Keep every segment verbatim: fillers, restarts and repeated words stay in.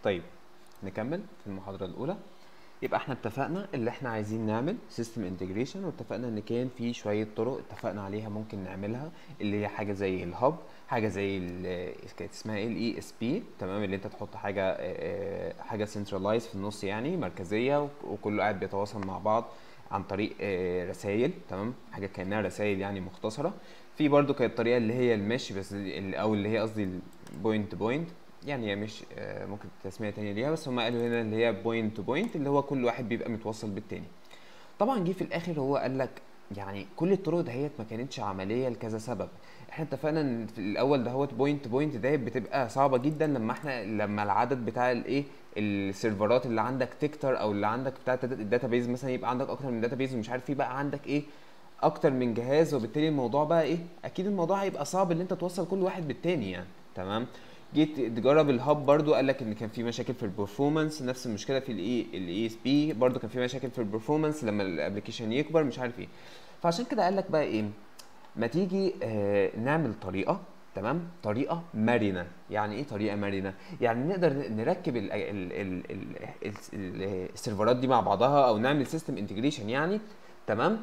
طيب نكمل في المحاضرة الأولى. يبقى احنا اتفقنا اللي احنا عايزين نعمل سيستم انتجريشن، واتفقنا ان كان في شوية طرق اتفقنا عليها ممكن نعملها، اللي هي حاجة زي الهاب، حاجة زي كانت اسمها ايه الاي اس بي، تمام، اللي انت تحط حاجة حاجة سنترلايز في النص، يعني مركزية، وكله قاعد بيتواصل مع بعض عن طريق رسائل، تمام، حاجة كأنها رسائل يعني مختصرة. في برضو كانت الطريقة اللي هي المش بس، او اللي هي قصدي البوينت تو بوينت، يعني هي مش ممكن تسمية تانية ليها، بس هم قالوا هنا اللي هي بوينت تو بوينت، اللي هو كل واحد بيبقى متوصل بالتاني. طبعا جه في الاخر هو قال لك يعني كل الطرق دهيت ما كانتش عمليه لكذا سبب. احنا اتفقنا ان في الاول دهوت بوينت بوينت دهيت بتبقى صعبه جدا لما احنا لما العدد بتاع الايه السيرفرات اللي عندك تكتر، او اللي عندك بتاع الداتابيز مثلا يبقى عندك اكتر من داتابيز، ومش عارف يبقى عندك ايه اكتر من جهاز، وبالتالي الموضوع بقى ايه، اكيد الموضوع هيبقى صعب ان انت توصل كل واحد بالتاني يعني، تمام. جيت تجرب الهاب، برضو قال لك ان كان في مشاكل في البرفورمانس، نفس المشكله في الاي الاي اس بي، برضو كان في مشاكل في البرفورمانس لما الابلكيشن يكبر، مش عارف ايه. فعشان كده قال لك بقى ايه، ما تيجي آه نعمل طريقه، تمام، طريقه مرنه. يعني ايه طريقه مرنه؟ يعني نقدر نركب ال ال ال ال ال السيرفرات دي مع بعضها، او نعمل سيستم انتجريشن يعني، تمام،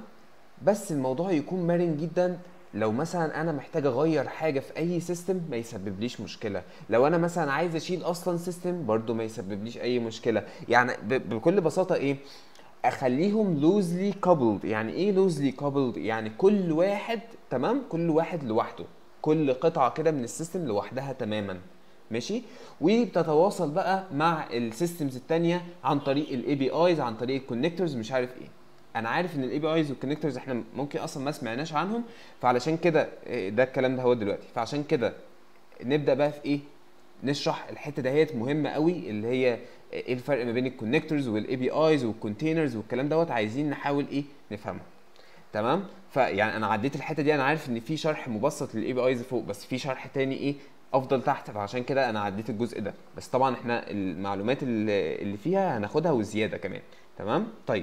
بس الموضوع يكون مرن جدا. لو مثلا انا محتاج اغير حاجه في اي سيستم ما يسببليش مشكله، لو انا مثلا عايز اشيل اصلا سيستم برضو ما يسببليش اي مشكله. يعني بكل بساطه ايه، اخليهم لوزلي كابلد. يعني ايه لوزلي كابلد؟ يعني كل واحد، تمام، كل واحد لوحده، كل قطعه كده من السيستم لوحدها تماما، ماشي، وبتتواصل بقى مع السيستمز التانية عن طريق الاي بي ايز، عن طريق الكونكتورز، مش عارف ايه. انا عارف ان الاي بي ايز والكونكتورز احنا ممكن اصلا ما سمعناش عنهم، فعلشان كده ده الكلام ده هو دلوقتي، فعشان كده نبدا بقى في ايه، نشرح الحته دهيت مهمه قوي، اللي هي ايه الفرق ما بين الكونكتورز والاي بي ايز والكونتينرز والكلام دوت، عايزين نحاول ايه نفهمه، تمام. فيعني انا عديت الحته دي، انا عارف ان في شرح مبسط للاي بي ايز فوق، بس في شرح تاني ايه افضل تحت، فعشان كده انا عديت الجزء ده، بس طبعا احنا المعلومات اللي فيها هناخدها وزياده كمان، تمام. طيب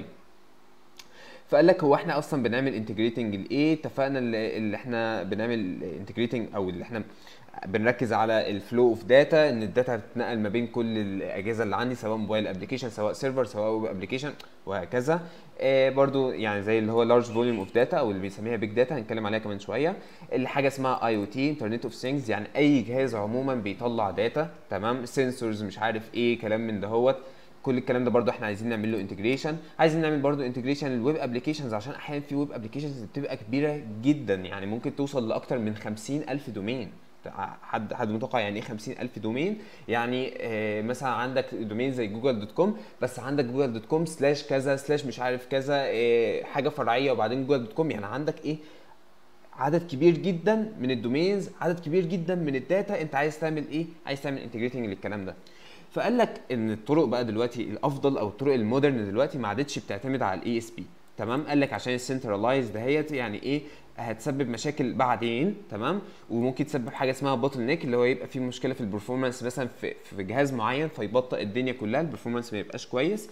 فقال لك هو احنا اصلا بنعمل انتجريتنج لايه؟ اتفقنا اللي احنا بنعمل انتجريتنج، او اللي احنا بنركز على الفلو اوف داتا، ان الداتا بتتنقل ما بين كل الاجهزه اللي عندي، سواء موبايل ابلكيشن، سواء سيرفر، سواء ويب ابلكيشن، وهكذا. آه برضو يعني زي اللي هو لارج فوليوم اوف داتا، او اللي بنسميها بيج داتا، هنتكلم عليها كمان شويه. اللي حاجه اسمها اي او تي، انترنت اوف ثينجز، يعني اي جهاز عموما بيطلع داتا، تمام، سنسورز، مش عارف ايه كلام من دهوت. كل الكلام ده برضو احنا عايزين نعمل له انتجريشن. عايزين نعمل برضو انتجريشن للويب ابلكيشنز، عشان احيانا في ويب ابلكيشنز بتبقى كبيره جدا، يعني ممكن توصل لاكتر من خمسين الف دومين. حد حد متوقع يعني ايه خمسين الف دومين؟ يعني آه مثلا عندك دومين زي جوجل دوت كوم، بس عندك جوجل دوت كوم سلاش كذا سلاش مش عارف كذا، آه حاجه فرعيه، وبعدين جوجل دوت كوم، يعني عندك ايه، عدد كبير جدا من الدومينز، عدد كبير جدا من الداتا، انت عايز تعمل ايه؟ عايز تعمل انتجريتنج للكلام ده. فقال لك ان الطرق بقى دلوقتي الافضل، او الطرق المودرن دلوقتي ما عادتش بتعتمد على الاي اس بي، تمام. قال لك عشان السنترلايز دهيت يعني ايه، هتسبب مشاكل بعدين، تمام، وممكن تسبب حاجه اسمها بوتل نيك، اللي هو يبقى في مشكله في البرفورمانس مثلا في, في جهاز معين، فيبطئ الدنيا كلها، البرفورمانس ما يبقاش كويس،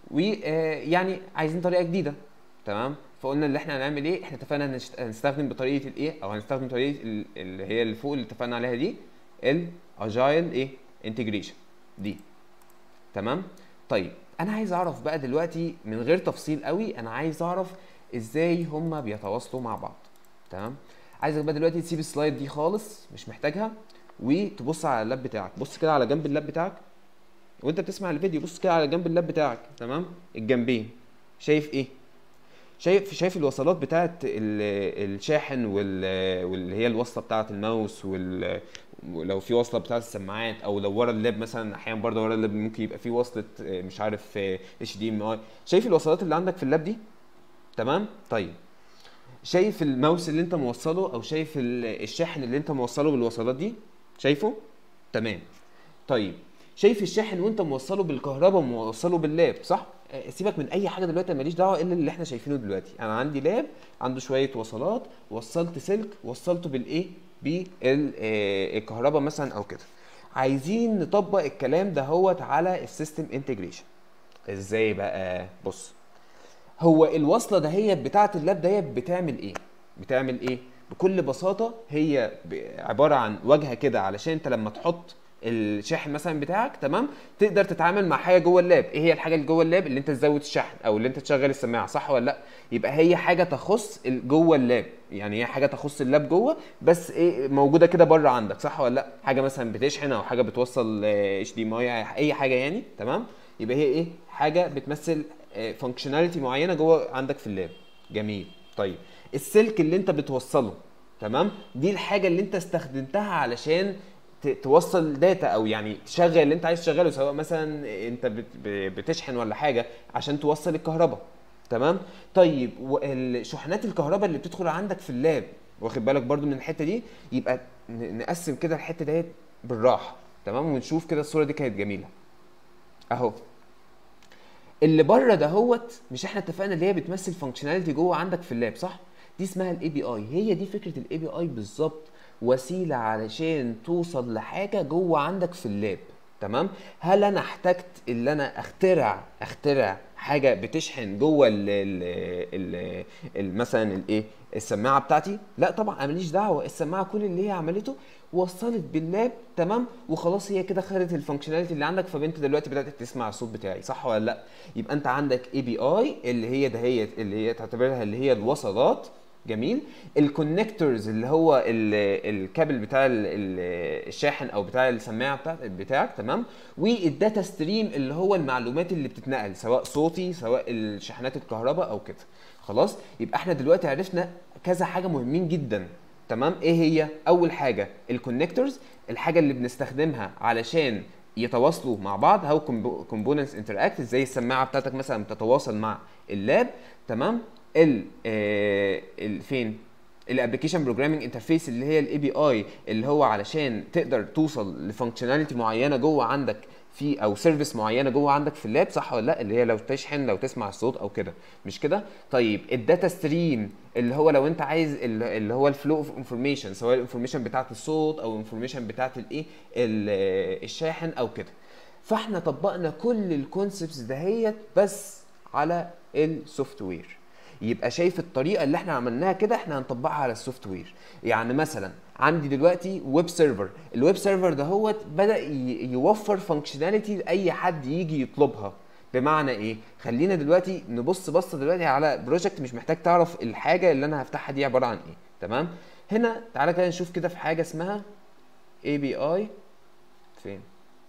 ويعني عايزين طريقه جديده، تمام. فقلنا اللي احنا هنعمل ايه، احنا اتفقنا هنستخدم بطريقه الايه، او هنستخدم طريقه اللي هي اللي فوق اللي اتفقنا عليها دي، الاجايل ايه انتجريشن دي، تمام. طيب انا عايز اعرف بقى دلوقتي من غير تفصيل قوي، انا عايز اعرف ازاي هما بيتواصلوا مع بعض، تمام. عايزك بقى دلوقتي تسيب السلايد دي خالص مش محتاجها، وتبص على اللاب بتاعك، بص كده على جنب اللاب بتاعك وانت بتسمع الفيديو، بص كده على جنب اللاب بتاعك، تمام، الجنبين، شايف ايه؟ شايف شايف الوصلات بتاعه الشاحن، واللي هي الوصله بتاعه الماوس، ولو في وصله بتاعه السماعات، او لو ورا اللاب مثلا، احيانا برضه ورا اللاب ممكن يبقى في وصله مش عارف اتش دي ام اي. شايف الوصلات اللي عندك في اللاب دي، تمام. طيب شايف الماوس اللي انت موصله، او شايف الشاحن اللي انت موصله بالوصلات دي، شايفه؟ تمام. طيب شايف الشاحن وانت موصله بالكهرباء وموصله باللاب، صح؟ سيبك من اي حاجه دلوقتي، ماليش دعوه الا اللي احنا شايفينه دلوقتي. انا عندي لاب عنده شويه وصلات، وصلت سلك وصلته بالايه، بالكهرباء مثلا او كده. عايزين نطبق الكلام ده هوت على السيستم انتجريشن. ازاي بقى؟ بص، هو الوصله دهيت بتاعه اللاب دهيت بتعمل ايه؟ بتعمل ايه بكل بساطه؟ هي عباره عن واجهه كده، علشان انت لما تحط الشاحن مثلا بتاعك، تمام، تقدر تتعامل مع حاجه جوه اللاب. ايه هي الحاجه اللي جوه اللاب؟ اللي انت تزود الشحن او اللي انت تشغل السماعه، صح ولا لا؟ يبقى هي حاجه تخص جوه اللاب، يعني هي حاجه تخص اللاب جوه، بس ايه موجوده كده بره عندك، صح ولا لا؟ حاجه مثلا بتشحن او حاجه بتوصل اتش دي ام اي، اي حاجه يعني، تمام. يبقى هي ايه؟ حاجه بتمثل فانكشناليتي معينه جوه عندك في اللاب. جميل. طيب السلك اللي انت بتوصله، تمام، دي الحاجه اللي انت استخدمتها علشان توصل داتا او يعني تشغل اللي انت عايز تشغله، سواء مثلا انت بتشحن ولا حاجه عشان توصل الكهرباء، تمام. طيب الشحنات الكهرباء اللي بتدخل عندك في اللاب، واخد بالك برضو من الحته دي؟ يبقى نقسم كده الحته ديت بالراحه، تمام، ونشوف كده الصوره دي كانت جميله اهو. اللي بره دهوت، مش احنا اتفقنا اللي هي بتمثل فانكشناليتي جوه عندك في اللاب، صح؟ دي اسمها الاي بي اي. هي دي فكره الاي بي اي بالظبط، وسيله علشان توصل لحاجه جوه عندك في اللاب، تمام. هل انا احتجت ان انا اخترع اخترع حاجه بتشحن جوه ال ال ال مثلا الايه السماعه بتاعتي؟ لا طبعا، انا ماليش دعوه. السماعه كل اللي هي عملته وصلت باللاب، تمام، وخلاص هي كده خدت الفانكشناليتي اللي عندك، فانت دلوقتي بدات تسمع الصوت بتاعي، صح ولا لا؟ يبقى انت عندك اي بي اي اللي هي دهيت اللي هي تعتبرها اللي هي الوصلات. جميل. الكونكتورز اللي هو الكابل بتاع الشاحن او بتاع السماعه بتاعت بتاعك، تمام. والداتا ستريم اللي هو المعلومات اللي بتتنقل، سواء صوتي سواء الشحنات الكهرباء او كده. خلاص، يبقى احنا دلوقتي عرفنا كذا حاجه مهمين جدا، تمام. ايه هي؟ اول حاجه الكونكتورز، الحاجه اللي بنستخدمها علشان يتواصلوا مع بعض، او كومبوننتس انتراكت، زي السماعه بتاعتك مثلا بتتواصل مع اللاب، تمام. ال ال فين الابلكيشن بروجرامينج انترفيس اللي هي الاي بي اي، اللي هو علشان تقدر توصل لفانكشناليتي معينه جوه عندك في او سيرفيس معينه جوه عندك في اللاب، صح ولا لا؟ اللي هي لو تشحن، لو تسمع الصوت او كده، مش كده؟ طيب الداتا ستريم اللي هو لو انت عايز اللي هو الفلو اوف انفورميشن، سواء الانفورميشن بتاعت الصوت او الانفورميشن بتاعت الايه الشاحن او كده. فاحنا طبقنا كل الكونسبتس دهيت بس على السوفت وير. يبقى شايف الطريقه اللي احنا عملناها كده احنا هنطبقها على السوفت وير. يعني مثلا عندي دلوقتي ويب سيرفر، الويب سيرفر دهوت بدا يوفر فانكشناليتي لاي حد يجي يطلبها. بمعنى ايه؟ خلينا دلوقتي نبص بصه دلوقتي على بروجكت، مش محتاج تعرف الحاجه اللي انا هفتحها دي عباره عن ايه، تمام. هنا تعالى كده نشوف كده في حاجه اسمها اي بي اي فين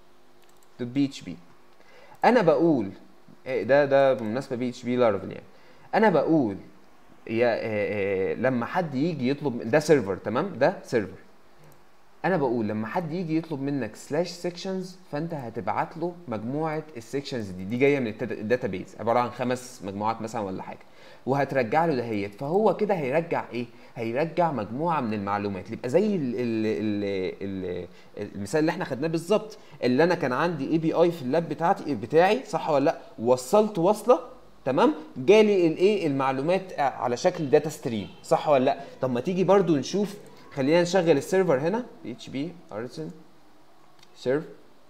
بي اتش بي. انا بقول ده ده بالمناسبه بي اتش بي لارفل، يعني انا بقول يا آه آه لما حد يجي يطلب، ده سيرفر، تمام، ده سيرفر. انا بقول لما حد يجي يطلب منك سلاش سيكشنز، فانت هتبعت له مجموعه السيكشنز دي، دي جايه من الداتابيز، عباره عن خمس مجموعات مثلا ولا حاجه، وهترجع له دهيت. فهو كده هيرجع ايه؟ هيرجع مجموعه من المعلومات، يبقى زي ال ال ال ال المثال اللي احنا خدناه بالظبط، اللي انا كان عندي اي بي اي في اللاب بتاعتي بتاعي، صح ولا لا؟ وصلت وصله، تمام، جالي الايه المعلومات على شكل داتا ستريم، صح ولا لا؟ طب ما تيجي برضو نشوف، خلينا نشغل السيرفر هنا بي اتش بي ارتسن سيرف،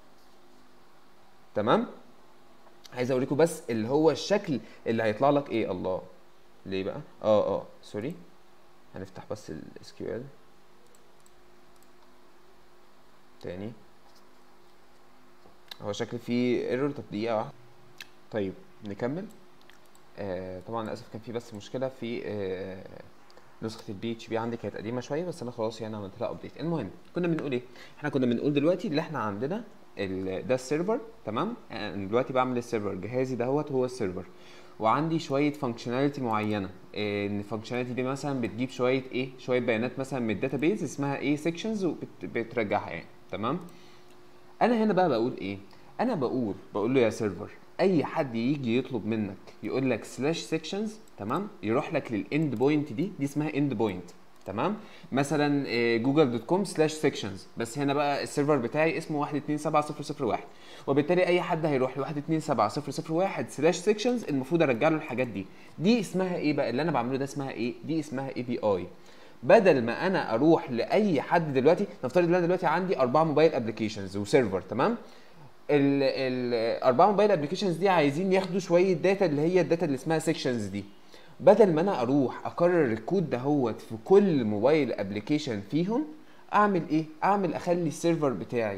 تمام. عايز اوريكم بس اللي هو الشكل اللي هيطلع لك ايه. الله، ليه بقى؟ اه اه سوري، هنفتح بس الاس كيو ال تاني. هو شكل فيه ايرور، طب دقيقه واحده. طيب نكمل. آه طبعا للاسف كان في بس مشكله في آه نسخه البي اتش بي عندي كانت قديمه شويه، بس انا خلاص يعني عملت لها ابديت. المهم كنا بنقول ايه؟ احنا كنا بنقول دلوقتي اللي احنا عندنا ده السيرفر، تمام. انا دلوقتي بعمل السيرفر، جهازي دهوت هو السيرفر، وعندي شويه فانكشناليتي معينه. ان الفانكشناليتي دي مثلا بتجيب شويه ايه شويه بيانات مثلا من الداتابيز اسمها ايه سيكشنز، وبترجعها يعني، تمام. انا هنا بقى بقول ايه؟ انا بقول بقول له يا سيرفر، اي حد يجي يطلب منك يقول لك سلاش سيكشنز، تمام، يروح لك للاند بوينت دي، دي اسمها اند بوينت، تمام. مثلا جوجل دوت كوم سلاش سيكشنز، بس هنا بقى السيرفر بتاعي اسمه واحد اتنين سبعة صفر صفر واحد، وبالتالي اي حد هيروح ل واحد اتنين سبعة صفر صفر واحد سلاش سيكشنز المفروض ارجع له الحاجات دي. دي اسمها ايه بقى اللي انا بعمله ده؟ اسمها ايه؟ دي اسمها اي بي اي. بدل ما انا اروح لاي حد دلوقتي، نفترض ان انا دلوقتي عندي اربعه موبايل ابلكيشنز وسيرفر، تمام. الاربعه موبايل ابلكيشنز دي عايزين ياخدوا شويه داتا، اللي هي الداتا اللي اسمها سيكشنز دي. بدل ما انا اروح اكرر الكود دهوت في كل موبايل ابلكيشن فيهم، اعمل ايه؟ اعمل اخلي السيرفر بتاعي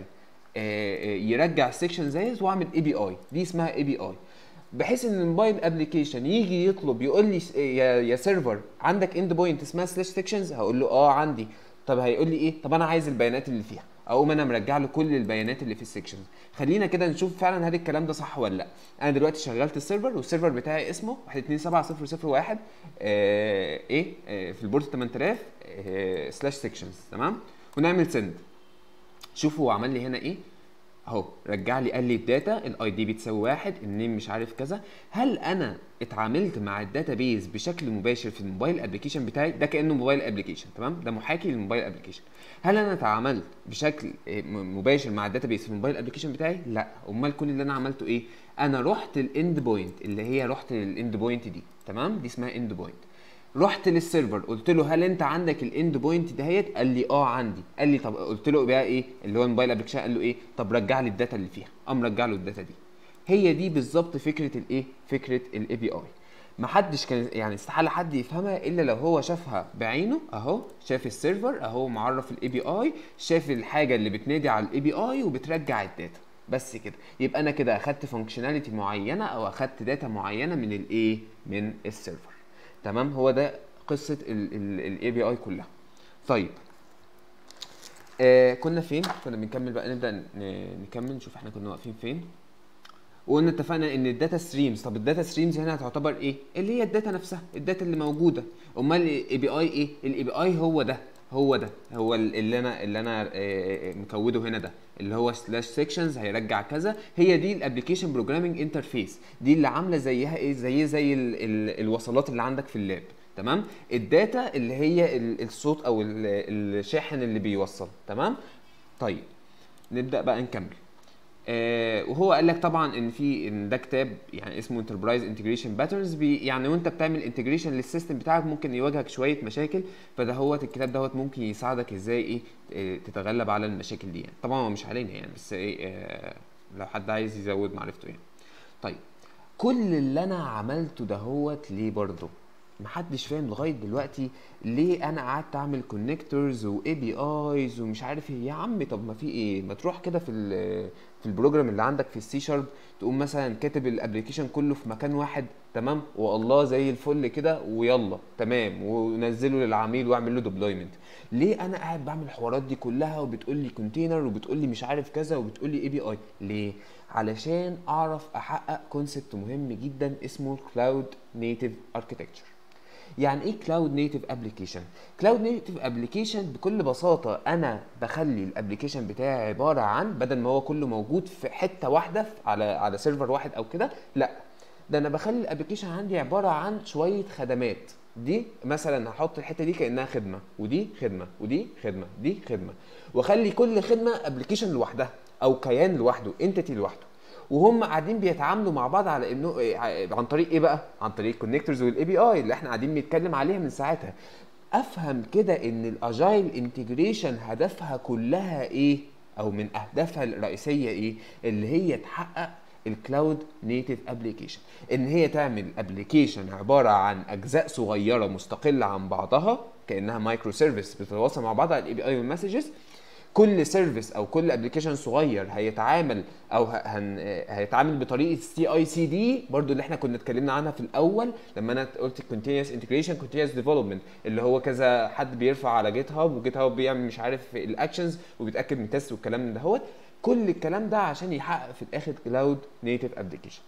يرجع السكشن زيز واعمل اي بي اي، دي اسمها اي بي اي، بحيث ان الموبايل ابلكيشن يجي يطلب يقول لي يا يا سيرفر عندك اند بوينت اسمها سلاش سيكشنز، هقول له اه عندي. طب هيقول لي ايه؟ طب انا عايز البيانات اللي فيها، اقوم انا مرجع له كل البيانات اللي في السكشنز. خلينا كده نشوف فعلا هل الكلام ده صح ولا لا. انا دلوقتي شغلت السيرفر، والسيرفر بتاعي اسمه واحد اتنين سبعة صفر صفر واحد آه ايه آه في البورت تمانية آلاف آه سلاش سيكشنز، تمام. ونعمل سند. شوفوا هو عمل لي هنا ايه اهو، رجع لي قال لي الداتا الاي دي بتساوي واحد، النيم مش عارف كذا. هل انا اتعاملت مع الداتا بيز بشكل مباشر في الموبايل ابلكيشن بتاعي؟ ده كانه موبايل ابلكيشن، تمام، ده محاكي للموبايل ابلكيشن. هل انا اتعاملت بشكل مباشر مع الداتا بيز في الموبايل ابلكيشن بتاعي؟ لا. امال كل اللي انا عملته ايه؟ انا رحت الاند بوينت اللي هي رحت للاند بوينت دي، تمام، دي اسمها اند بوينت. رحت للسيرفر قلت له هل انت عندك الاند بوينت دهيت؟ قال لي اه عندي. قال لي طب، قلت له بقى ايه اللي هو الموبايل ابلكيشن؟ قال له ايه؟ طب رجع لي الداتا اللي فيها. قام رجع له الداتا دي. هي دي بالظبط فكره الايه؟ فكره الاي بي اي. محدش كان يعني استحاله حد يفهمها الا لو هو شافها بعينه. اهو شاف السيرفر اهو معرف الاي بي اي، شاف الحاجه اللي بتنادي على الاي بي اي وبترجع الداتا، بس كده. يبقى انا كده اخدت فانكشناليتي معينه او اخدت داتا معينه من الايه؟ من السيرفر، تمام. هو ده قصه الاي بي اي كلها. طيب آه كنا فين؟ كنا بنكمل بقى، نبدا نكمل نشوف احنا كنا واقفين فين. وقلنا اتفقنا ان الداتا ستريمز، طب الداتا ستريمز هنا هتعتبر ايه؟ اللي هي الداتا نفسها، الداتا اللي موجوده. امال الاي بي اي ايه؟ الاي بي اي هو ده هو ده هو اللي انا اللي انا آه مكوده هنا، ده اللي هو سلاش سيكشنز هيرجع كذا. هي دي الابلكيشن بروجرامنج انترفيس، دي اللي عامله زيها ايه؟ زي زي ال ال الوصلات اللي عندك في اللاب، تمام. الداتا اللي هي الصوت او الشاحن اللي بيوصل، تمام. طيب نبدا بقى نكمل. آه وهو قال لك طبعا ان في ان ده كتاب يعني اسمه انتربرايز انتجريشن باترنز، يعني وانت بتعمل انتجريشن للسيستم بتاعك ممكن يواجهك شويه مشاكل، فده هو الكتاب دوت ممكن يساعدك ازاي ايه آه تتغلب على المشاكل دي يعني. طبعا هو مش علينا يعني، بس ايه آه لو حد عايز يزود معرفته يعني. طيب كل اللي انا عملته دهوت ليه برضه؟ محدش فاهم لغايه دلوقتي ليه انا قعدت اعمل كونكتورز واي بي ايز ومش عارف ايه. يا عم طب ما في ايه؟ ما تروح كده في في البروجرام اللي عندك في السي شارب، تقوم مثلا كاتب الابلكيشن كله في مكان واحد، تمام، والله زي الفل كده ويلا تمام، ونزله للعميل واعمل له ديبلويمنت. ليه انا قاعد بعمل الحوارات دي كلها وبتقول لي كونتينر وبتقول لي مش عارف كذا وبتقول لي اي بي اي؟ ليه؟ علشان اعرف احقق كونسبت مهم جدا اسمه كلاود نيتيف اركتكتشر. يعني ايه كلاود نيتيف ابلكيشن؟ كلاود نيتيف ابلكيشن بكل بساطه انا بخلي الابلكيشن بتاعي عباره عن، بدل ما هو كله موجود في حته واحده على على سيرفر واحد او كده، لا، ده انا بخلي الابلكيشن عندي عباره عن شويه خدمات. دي مثلا هحط الحته دي كانها خدمه، ودي خدمه، ودي خدمه، دي خدمه، واخلي كل خدمه ابلكيشن لوحدها او كيان لوحده، انتيتي لوحده، وهم قاعدين بيتعاملوا مع بعض على انه عن طريق ايه بقى؟ عن طريق الكونكتورز والاي بي اي اللي احنا قاعدين بنتكلم عليها من ساعتها. افهم كده ان الاجايل انتجريشن هدفها كلها ايه؟ او من اهدافها الرئيسيه ايه؟ اللي هي تحقق الكلاود نيتيف ابلكيشن، ان هي تعمل ابلكيشن عباره عن اجزاء صغيره مستقله عن بعضها كانها مايكرو سيرفيس بتتواصل مع بعض على الاي بي اي والمسجز. كل سيرفيس او كل ابلكيشن صغير هيتعامل او هن هيتعامل بطريقه سي اي سي دي برضو اللي احنا كنا اتكلمنا عنها في الاول لما انا قلت كونتينوس انتجريشن كونتينوس ديفلوبمنت، اللي هو كذا حد بيرفع على جيت هاب وجيت هاب بيعمل مش عارف الاكشنز وبيتاكد من تيست والكلام ده. هو كل الكلام ده عشان يحقق في الاخر كلاود نيتيف ابلكيشن.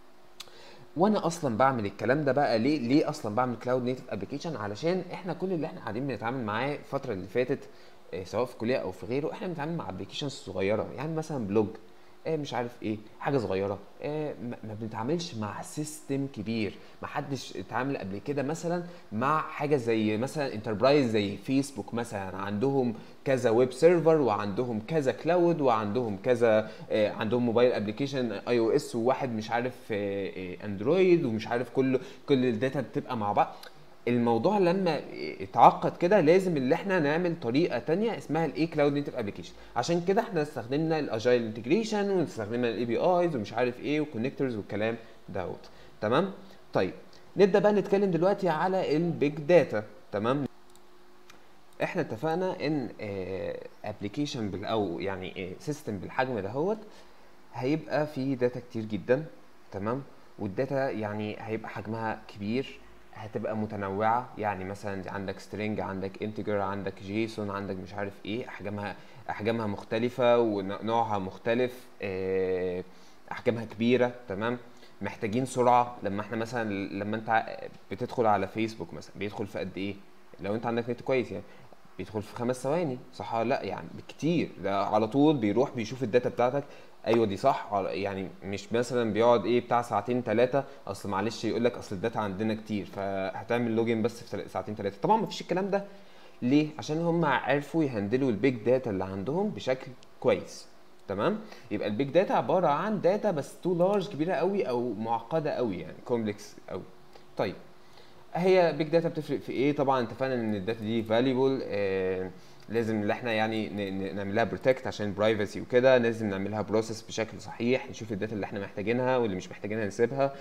وانا اصلا بعمل الكلام ده بقى ليه؟ ليه اصلا بعمل كلاود نيتيف ابلكيشن؟ علشان احنا كل اللي احنا قاعدين بنتعامل معاه الفتره اللي فاتت سواء في كليه او في غيره، احنا بنتعامل مع ابلكيشنز صغيره، يعني مثلا بلوج ايه مش عارف ايه، حاجه صغيره إيه، ما بنتعاملش مع سيستم كبير. ما حدش اتعامل قبل كده مثلا مع حاجه زي مثلا انتربرايز زي فيسبوك مثلا، عندهم كذا ويب سيرفر وعندهم كذا كلاود وعندهم كذا إيه، عندهم موبايل ابلكيشن اي او اس وواحد مش عارف إيه اندرويد ومش عارف كل كل الداتا بتبقى مع بعض. الموضوع لما اتعقد كده لازم اللي احنا نعمل طريقه تانية اسمها الاي كلاود نيتيف ابلكيشن. عشان كده احنا استخدمنا الاجايل انتجريشن واستخدمنا الاي بي ايز ومش عارف ايه وكونكتورز والكلام دوت، تمام. طيب نبدا بقى نتكلم دلوقتي على البيج داتا، تمام. احنا اتفقنا ان ابلكيشن بال او يعني سيستم بالحجم دهوت هيبقى فيه داتا كتير جدا، تمام. والداتا يعني هيبقى حجمها كبير، هتبقى متنوعة، يعني مثلا عندك string، عندك integer، عندك جيسون، عندك مش عارف ايه، احجامها احجامها مختلفة ونوعها مختلف، آه، احجامها كبيرة، تمام. محتاجين سرعة. لما احنا مثلا لما انت بتدخل على فيسبوك مثلا بيدخل في قد ايه؟ لو انت عندك نت كويس يعني بيدخل في خمس ثواني، صح ولا لا؟ يعني بكتير، ده على طول بيروح بيشوف الداتا بتاعتك. ايوه دي صح، يعني مش مثلا بيقعد ايه بتاع ساعتين ثلاثه، اصل معلش يقول لك اصل الداتا عندنا كتير فهتعمل لوجين بس في ساعتين ثلاثه. طبعا مفيش الكلام ده. ليه؟ عشان هم عرفوا يهندلوا البيج داتا اللي عندهم بشكل كويس، تمام. يبقى البيج داتا عباره عن داتا بس تو لارج، كبيره قوي او معقده قوي، يعني كومبلكس قوي. طيب هي بيج داتا بتفرق في ايه؟ طبعا اتفقنا ان الداتا دي فاليبل، آه لازم ان احنا يعني نعملها بروتكت عشان برايفسي وكده، لازم نعملها بروسيس بشكل صحيح، نشوف الداتا اللي احنا محتاجينها واللي مش محتاجينها نسيبها.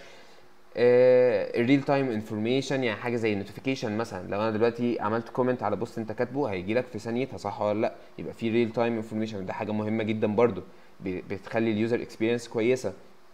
الريل تايم انفورميشن، يعني حاجه زي النوتيفيكيشن مثلا، لو انا دلوقتي عملت كومنت على بوست انت كاتبه هيجي لك في ثانيتها، صح ولا لا؟ يبقى في ريل تايم انفورميشن، ده حاجه مهمه جدا برضو، بتخلي اليوزر اكسبيرينس كويسه.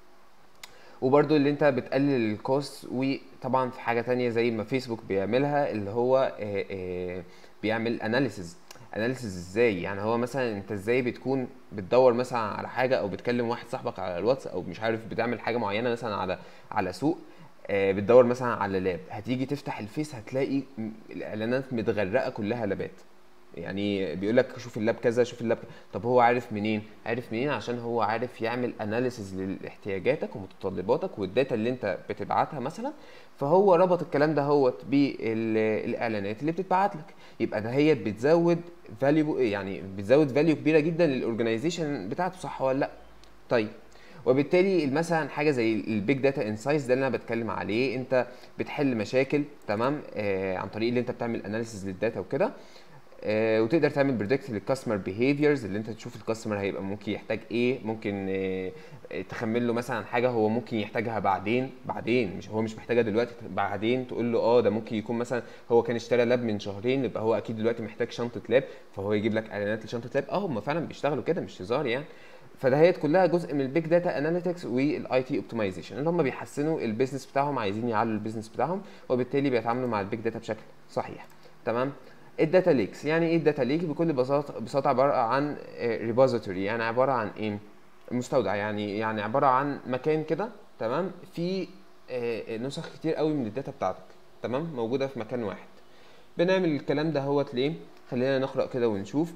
وبرده اللي انت بتقلل الكوست. وطبعا في حاجه تانية زي ما فيسبوك بيعملها، اللي هو اه اه بيعمل اناليسز. اناليسز ازاي؟ يعني هو مثلا انت ازاي بتكون بتدور مثلا على حاجه، او بتكلم واحد صاحبك على الواتس، او مش عارف بتعمل حاجه معينه مثلا على على سوق، اه بتدور مثلا على لاب، هتيجي تفتح الفيس هتلاقي الاعلانات متغرقه كلها لابات. يعني بيقول لك شوف اللاب كذا، شوف اللاب كذا. طب هو عارف منين؟ عارف منين؟ عشان هو عارف يعمل اناليسز لاحتياجاتك ومتطلباتك والداتا اللي انت بتبعتها مثلا، فهو ربط الكلام ده هوت بالاعلانات اللي بتتبعت لك. يبقى ده هي بتزود فاليو، يعني بتزود فاليو كبيره جدا للاورجنايزيشن بتاعته، صح ولا لا؟ طيب وبالتالي مثلا حاجه زي البيج داتا انسايتس ده اللي انا بتكلم عليه، انت بتحل مشاكل، تمام، آه عن طريق اللي انت بتعمل اناليسز للداتا وكده. آه وتقدر تعمل بريدكت للكاستمر بيهيفيرز، اللي انت تشوف الكاستمر هيبقى ممكن يحتاج ايه، ممكن آه تخمن له مثلا حاجه هو ممكن يحتاجها بعدين بعدين مش هو مش محتاجها دلوقتي، بعدين تقول له اه ده ممكن يكون مثلا هو كان اشترى لاب من شهرين، يبقى هو اكيد دلوقتي محتاج شنطه لاب، فهو يجيب لك اعلانات لشنطه لاب. اه هم فعلا بيشتغلوا كده، مش هزار يعني. فدهيت كلها جزء من البيج داتا اناليتكس والاي تي اوبتمايزيشن، اللي هم بيحسنوا البيزنس بتاعهم، عايزين يعلوا البيزنس بتاعهم، وبالتالي بيتعاملوا مع البيج داتا بشكل صحيح، تمام. الداتا ليكس، يعني ايه الداتا ليك؟ بكل بساطه بساطه عباره عن ريبوزيتوري، يعني عباره عن ايه؟ مستودع، يعني يعني عباره عن مكان كده، تمام، في نسخ كتير قوي من الداتا بتاعتك، تمام، موجوده في مكان واحد. بنعمل الكلام ده هوت ليه؟ خلينا نقرا كده ونشوف.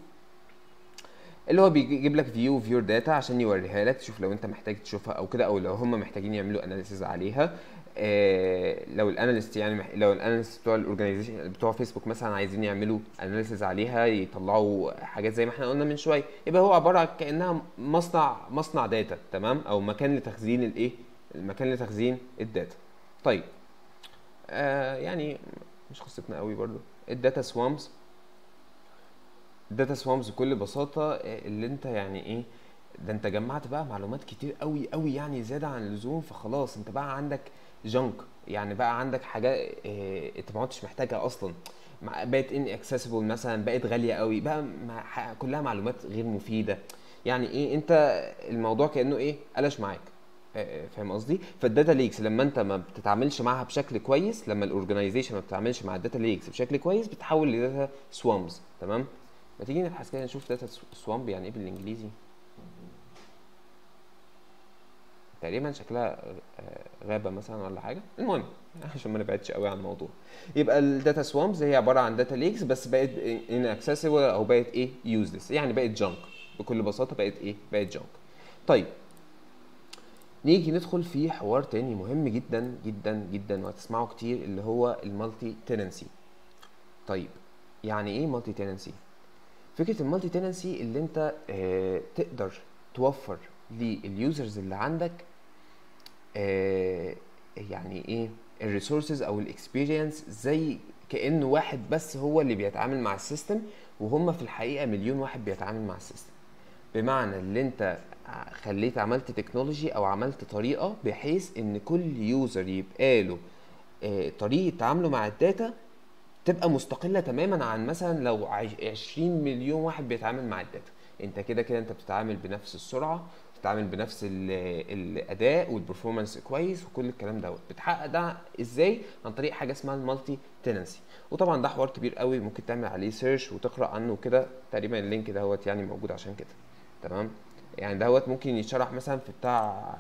اللي هو بيجيب لك فيو فيور داتا عشان يوريها لك تشوف لو انت محتاج تشوفها او كده، او لو هم محتاجين يعملوا اناليسيز عليها. آه لو الاناليست يعني مح... لو الاناليست بتوع الاورجنايزيشن بتوع فيسبوك مثلا عايزين يعملوا اناليسيز عليها، يطلعوا حاجات زي ما احنا قلنا من شويه، يبقى هو عباره عن كانها مصنع مصنع داتا، تمام، او مكان لتخزين الايه، المكان لتخزين الداتا. طيب آه يعني مش قصتنا قوي برضو. الداتا سوامز، الداتا سوامز بكل بساطه اللي انت يعني ايه، ده انت جمعت بقى معلومات كتير قوي قوي يعني زياده عن اللزوم، فخلاص انت بقى عندك جنك، يعني بقى عندك حاجات اه انت ما عدتش محتاجها اصلا، بقت ان اكسسبل مثلا، بقت غاليه قوي بقى، مع كلها معلومات غير مفيده. يعني ايه انت الموضوع كانه ايه قلش معاك، اه فاهم قصدي؟ فالداتا ليكس لما انت ما بتتعاملش معاها بشكل كويس، لما الاورجنايزيشن ما بتتعاملش مع الداتا ليكس بشكل كويس، بتحول لداتا سوامز، تمام. ما تيجي نبحث كده نشوف داتا سوامب يعني ايه بالانجليزي. تقريبا شكلها غابه مثلا ولا حاجه، المهم عشان ما نبعدش قوي عن الموضوع. يبقى الداتا سوامز هي عباره عن داتا ليكس بس بقت ان اكسسبل، او بقت ايه يوزلس، يعني بقت جانك بكل بساطه، بقت ايه بقت جانك. طيب نيجي ندخل في حوار تاني مهم جدا جدا جدا وهتسمعه كتير، اللي هو المالتي تيننسي. طيب يعني ايه مالتي تيننسي؟ فكره المالتي تيننسي اللي انت اه تقدر توفر لليوزرز اللي عندك اه يعني ايه الريسورسز او الاكسبيرينس، زي كانه واحد بس هو اللي بيتعامل مع السيستم، وهم في الحقيقه مليون واحد بيتعامل مع السيستم. بمعنى اللي انت خليت عملت تكنولوجي او عملت طريقه بحيث ان كل يوزر يبقى له اه طريقه تعامله مع الداتا تبقى مستقله تماما عن مثلا لو عشرين مليون واحد بيتعامل مع الداتا. انت كده كده انت بتتعامل بنفس السرعه، بتتعامل بنفس الاداء والبرفورمانس كويس وكل الكلام دوت. بتحقق ده ازاي؟ عن طريق حاجه اسمها المالتي تننسي. وطبعا ده حوار كبير قوي، ممكن تعمل عليه سيرش وتقرا عنه كده، تقريبا اللينك دوت يعني موجود عشان كده. تمام، يعني دوت ممكن يتشرح مثلا في بتاع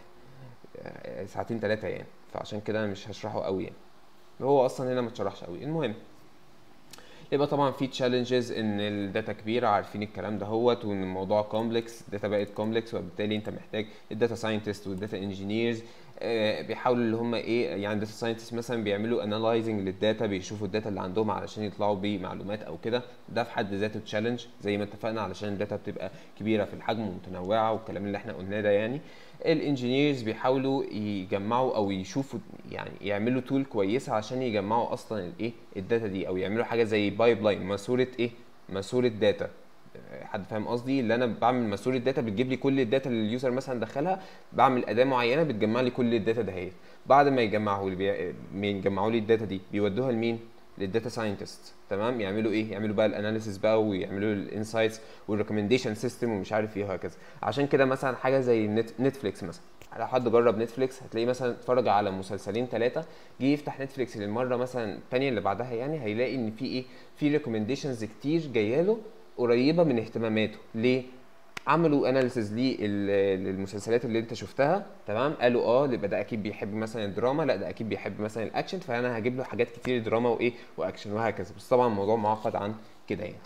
ساعتين ثلاثه يعني، فعشان كده انا مش هشرحه قوي يعني، هو اصلا هنا ما اتشرحش قوي. المهم، يبقى طبعا في تشالنجز ان الداتا كبيره، عارفين الكلام ده هوت، وان الموضوع كومبلكس، الداتا بقت كومبلكس، وبالتالي انت محتاج الداتا ساينتست والداتا انجينيرز بيحاولوا اللي هم ايه، يعني الداتا ساينتست مثلا بيعملوا انالايزنج للداتا، بيشوفوا الداتا اللي عندهم علشان يطلعوا بمعلومات او كده. ده في حد ذاته تشالنج زي ما اتفقنا، علشان الداتا بتبقى كبيره في الحجم ومتنوعه والكلام اللي احنا قلناه ده يعني. الانجينيرز بيحاولوا يجمعوا او يشوفوا يعني يعملوا تول كويسه عشان يجمعوا اصلا الايه الداتا دي، او يعملوا حاجه زي بايب لاين، ماسوره ايه ماسوره داتا. حد فاهم قصدي؟ اللي انا بعمل ماسوره داتا بتجيب لي كل الداتا اللي اليوزر مثلا دخلها، بعمل اداه معينه بتجمع لي كل الداتا دهيت. بعد ما يجمعوا لي بي... يجمعوا لي الداتا دي، بيودوها لمين؟ للداتا ساينتست. تمام، يعملوا ايه؟ يعملوا بقى الاناليسيس بقى، ويعملوا الانسايتس والريكومنديشن سيستم ومش عارف ايه وهكذا. عشان كده مثلا حاجه زي نت... نتفليكس مثلا، لو حد جرب نتفليكس هتلاقيه مثلا اتفرج على مسلسلين ثلاثه، جه يفتح نتفليكس للمره مثلا الثانيه اللي بعدها يعني، هيلاقي ان في ايه في ريكومنديشنز كتير جايه له قريبه من اهتماماته. ليه؟ عملوا اناليسيز للمسلسلات اللي انت شفتها، تمام، قالوا اه يبقى ده اكيد بيحب مثلا الدراما، لا ده اكيد بيحب مثلا الاكشن، فانا هجيب له حاجات كتير دراما وايه واكشن وهكذا. بس طبعا الموضوع معقد عن كده يعني.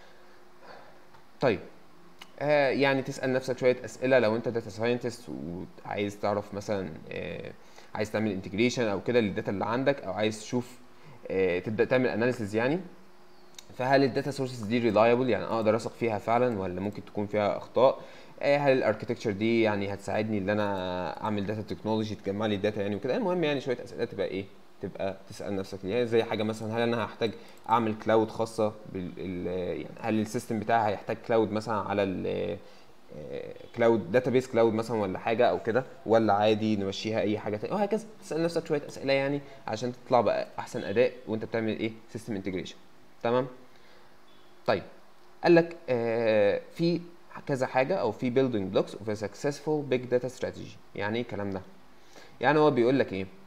طيب، آه يعني تسال نفسك شويه اسئله لو انت داتا ساينتست وعايز تعرف مثلا آه عايز تعمل انتجريشن او كده للداتا اللي عندك، او عايز تشوف آه تبدا تعمل اناليسيز يعني. فهل الداتا سورسز دي ريلايبل، يعني اقدر اثق فيها فعلا ولا ممكن تكون فيها اخطاء؟ هل الاركتكتشر دي يعني هتساعدني ان انا اعمل داتا تكنولوجي تجمع لي الداتا يعني وكده. المهم يعني شويه اسئله تبقى ايه تبقى تسال نفسك يعني، زي حاجه مثلا هل انا هحتاج اعمل كلاود خاصه بال يعني هل السيستم بتاعي هيحتاج كلاود مثلا على ال كلاود داتابيس كلاود مثلا ولا حاجه او كده، ولا عادي نمشيها اي حاجه تانية وهكذا. تسال نفسك شويه اسئله يعني عشان تطلع بقى احسن اداء وانت بتعمل ايه سيستم انتجريشن. تمام. طيب، قال لك آه في كذا حاجه او في building blocks of a successful big data strategy. يعني ايه الكلام ده؟ يعني هو بيقول لك ايه؟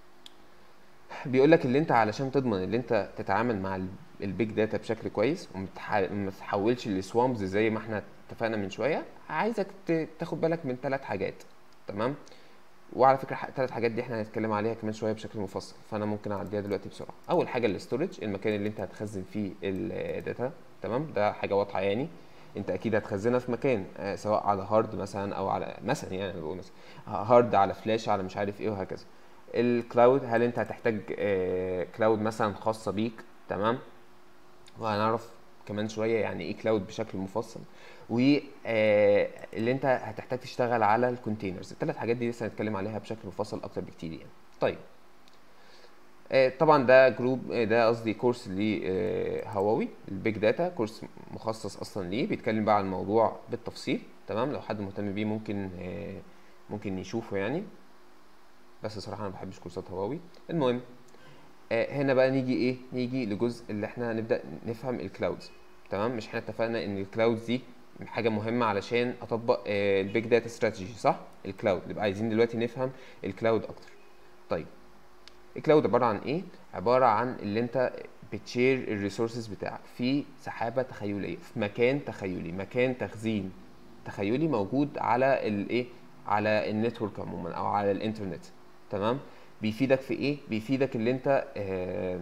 بيقول لك اللي انت علشان تضمن اللي انت تتعامل مع البيج داتا بشكل كويس وما تتحولش لسوامز زي ما احنا اتفقنا من شويه، عايزك تاخد بالك من ثلاث حاجات. تمام، وعلى فكره الثلاث حاجات دي احنا هنتكلم عليها كمان شويه بشكل مفصل، فانا ممكن اعديها دلوقتي بسرعه. اول حاجه الاستورج، المكان اللي انت هتخزن فيه الداتا. تمام، ده حاجه واضحه يعني، انت اكيد هتخزنها في مكان آه سواء على هارد مثلا او على مثلا يعني انا بقول مثلا هارد على فلاش على مش عارف ايه وهكذا. الكلاود، هل انت هتحتاج آه كلاود مثلا خاصه بيك؟ تمام، وهنعرف كمان شويه يعني ايه كلاود بشكل مفصل. واللي انت هتحتاج تشتغل على الكونتينرز. الثلاث حاجات دي لسه هنتكلم عليها بشكل مفصل اكتر بكتير يعني. طيب، طبعا ده جروب ده قصدي كورس لهواوي البيج داتا، كورس مخصص اصلا ليه، بيتكلم بقى عن الموضوع بالتفصيل. تمام، لو حد مهتم بيه ممكن ممكن يشوفه يعني، بس صراحه انا ما بحبش كورسات هواوي. المهم، هنا بقى نيجي ايه نيجي لجزء اللي احنا هنبدا نفهم الكلاودز. تمام، مش احنا اتفقنا ان الكلاودز دي حاجه مهمه علشان اطبق البيج داتا استراتيجي صح؟ الكلاود يبقى عايزين دلوقتي نفهم الكلاود اكتر. طيب، الكلاود عباره عن ايه؟ عباره عن اللي انت بتشير الريسورسز بتاعك في سحابه تخيليه، في مكان تخيلي، مكان تخزين تخيلي موجود على الايه على النتورك عموما او على الانترنت. تمام، بيفيدك في ايه؟ بيفيدك اللي انت آه